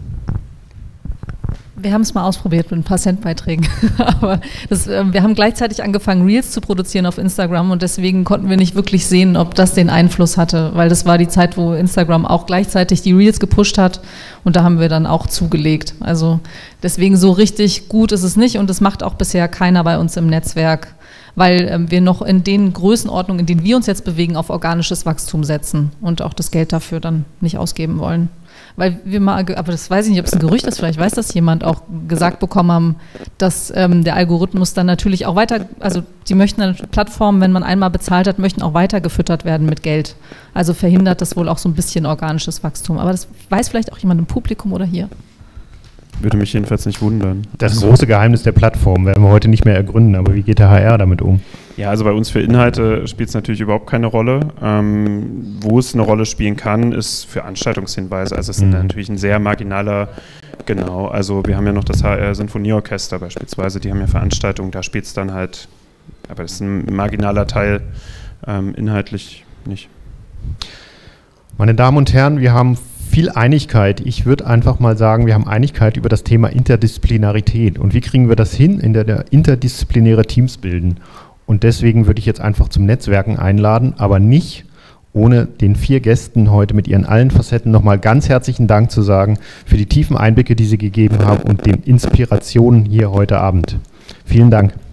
S8: Wir haben es mal ausprobiert mit ein paar Centbeiträgen, aber wir haben gleichzeitig angefangen, Reels zu produzieren auf Instagram und deswegen konnten wir nicht wirklich sehen, ob das den Einfluss hatte, weil das war die Zeit, wo Instagram auch gleichzeitig die Reels gepusht hat und da haben wir dann auch zugelegt. Also deswegen so richtig gut ist es nicht und es macht auch bisher keiner bei uns im Netzwerk, weil wir noch in den Größenordnungen, in denen wir uns jetzt bewegen, auf organisches Wachstum setzen und auch das Geld dafür dann nicht ausgeben wollen. Weil wir mal, aber das weiß ich nicht, ob es ein Gerücht ist, vielleicht weiß das jemand, auch gesagt bekommen haben, dass der Algorithmus dann natürlich auch weiter, also die möchten dann Plattformen, wenn man einmal bezahlt hat, möchten auch weiter gefüttert werden mit Geld. Also verhindert das wohl auch so ein bisschen organisches Wachstum. Aber das weiß vielleicht auch jemand im Publikum oder hier.
S14: Würde mich jedenfalls nicht wundern.
S1: Das große Geheimnis der Plattform werden wir heute nicht mehr ergründen, aber wie geht der HR damit um?
S14: Ja, also bei uns für Inhalte spielt es natürlich überhaupt keine Rolle. Wo es eine Rolle spielen kann, ist für Veranstaltungshinweise. Also es ist natürlich ein sehr marginaler, genau, also wir haben ja noch das HR Sinfonieorchester beispielsweise, die haben ja Veranstaltungen, da spielt es dann halt, aber das ist ein marginaler Teil, inhaltlich nicht.
S1: Meine Damen und Herren, wir haben viel Einigkeit. Ich würde einfach mal sagen, wir haben Einigkeit über das Thema Interdisziplinarität. Und wie kriegen wir das hin, in der interdisziplinäre Teams bilden? Und deswegen würde ich jetzt einfach zum Netzwerken einladen, aber nicht ohne den 4 Gästen heute mit ihren allen Facetten nochmal ganz herzlichen Dank zu sagen für die tiefen Einblicke, die sie gegeben haben und den Inspirationen hier heute Abend. Vielen Dank.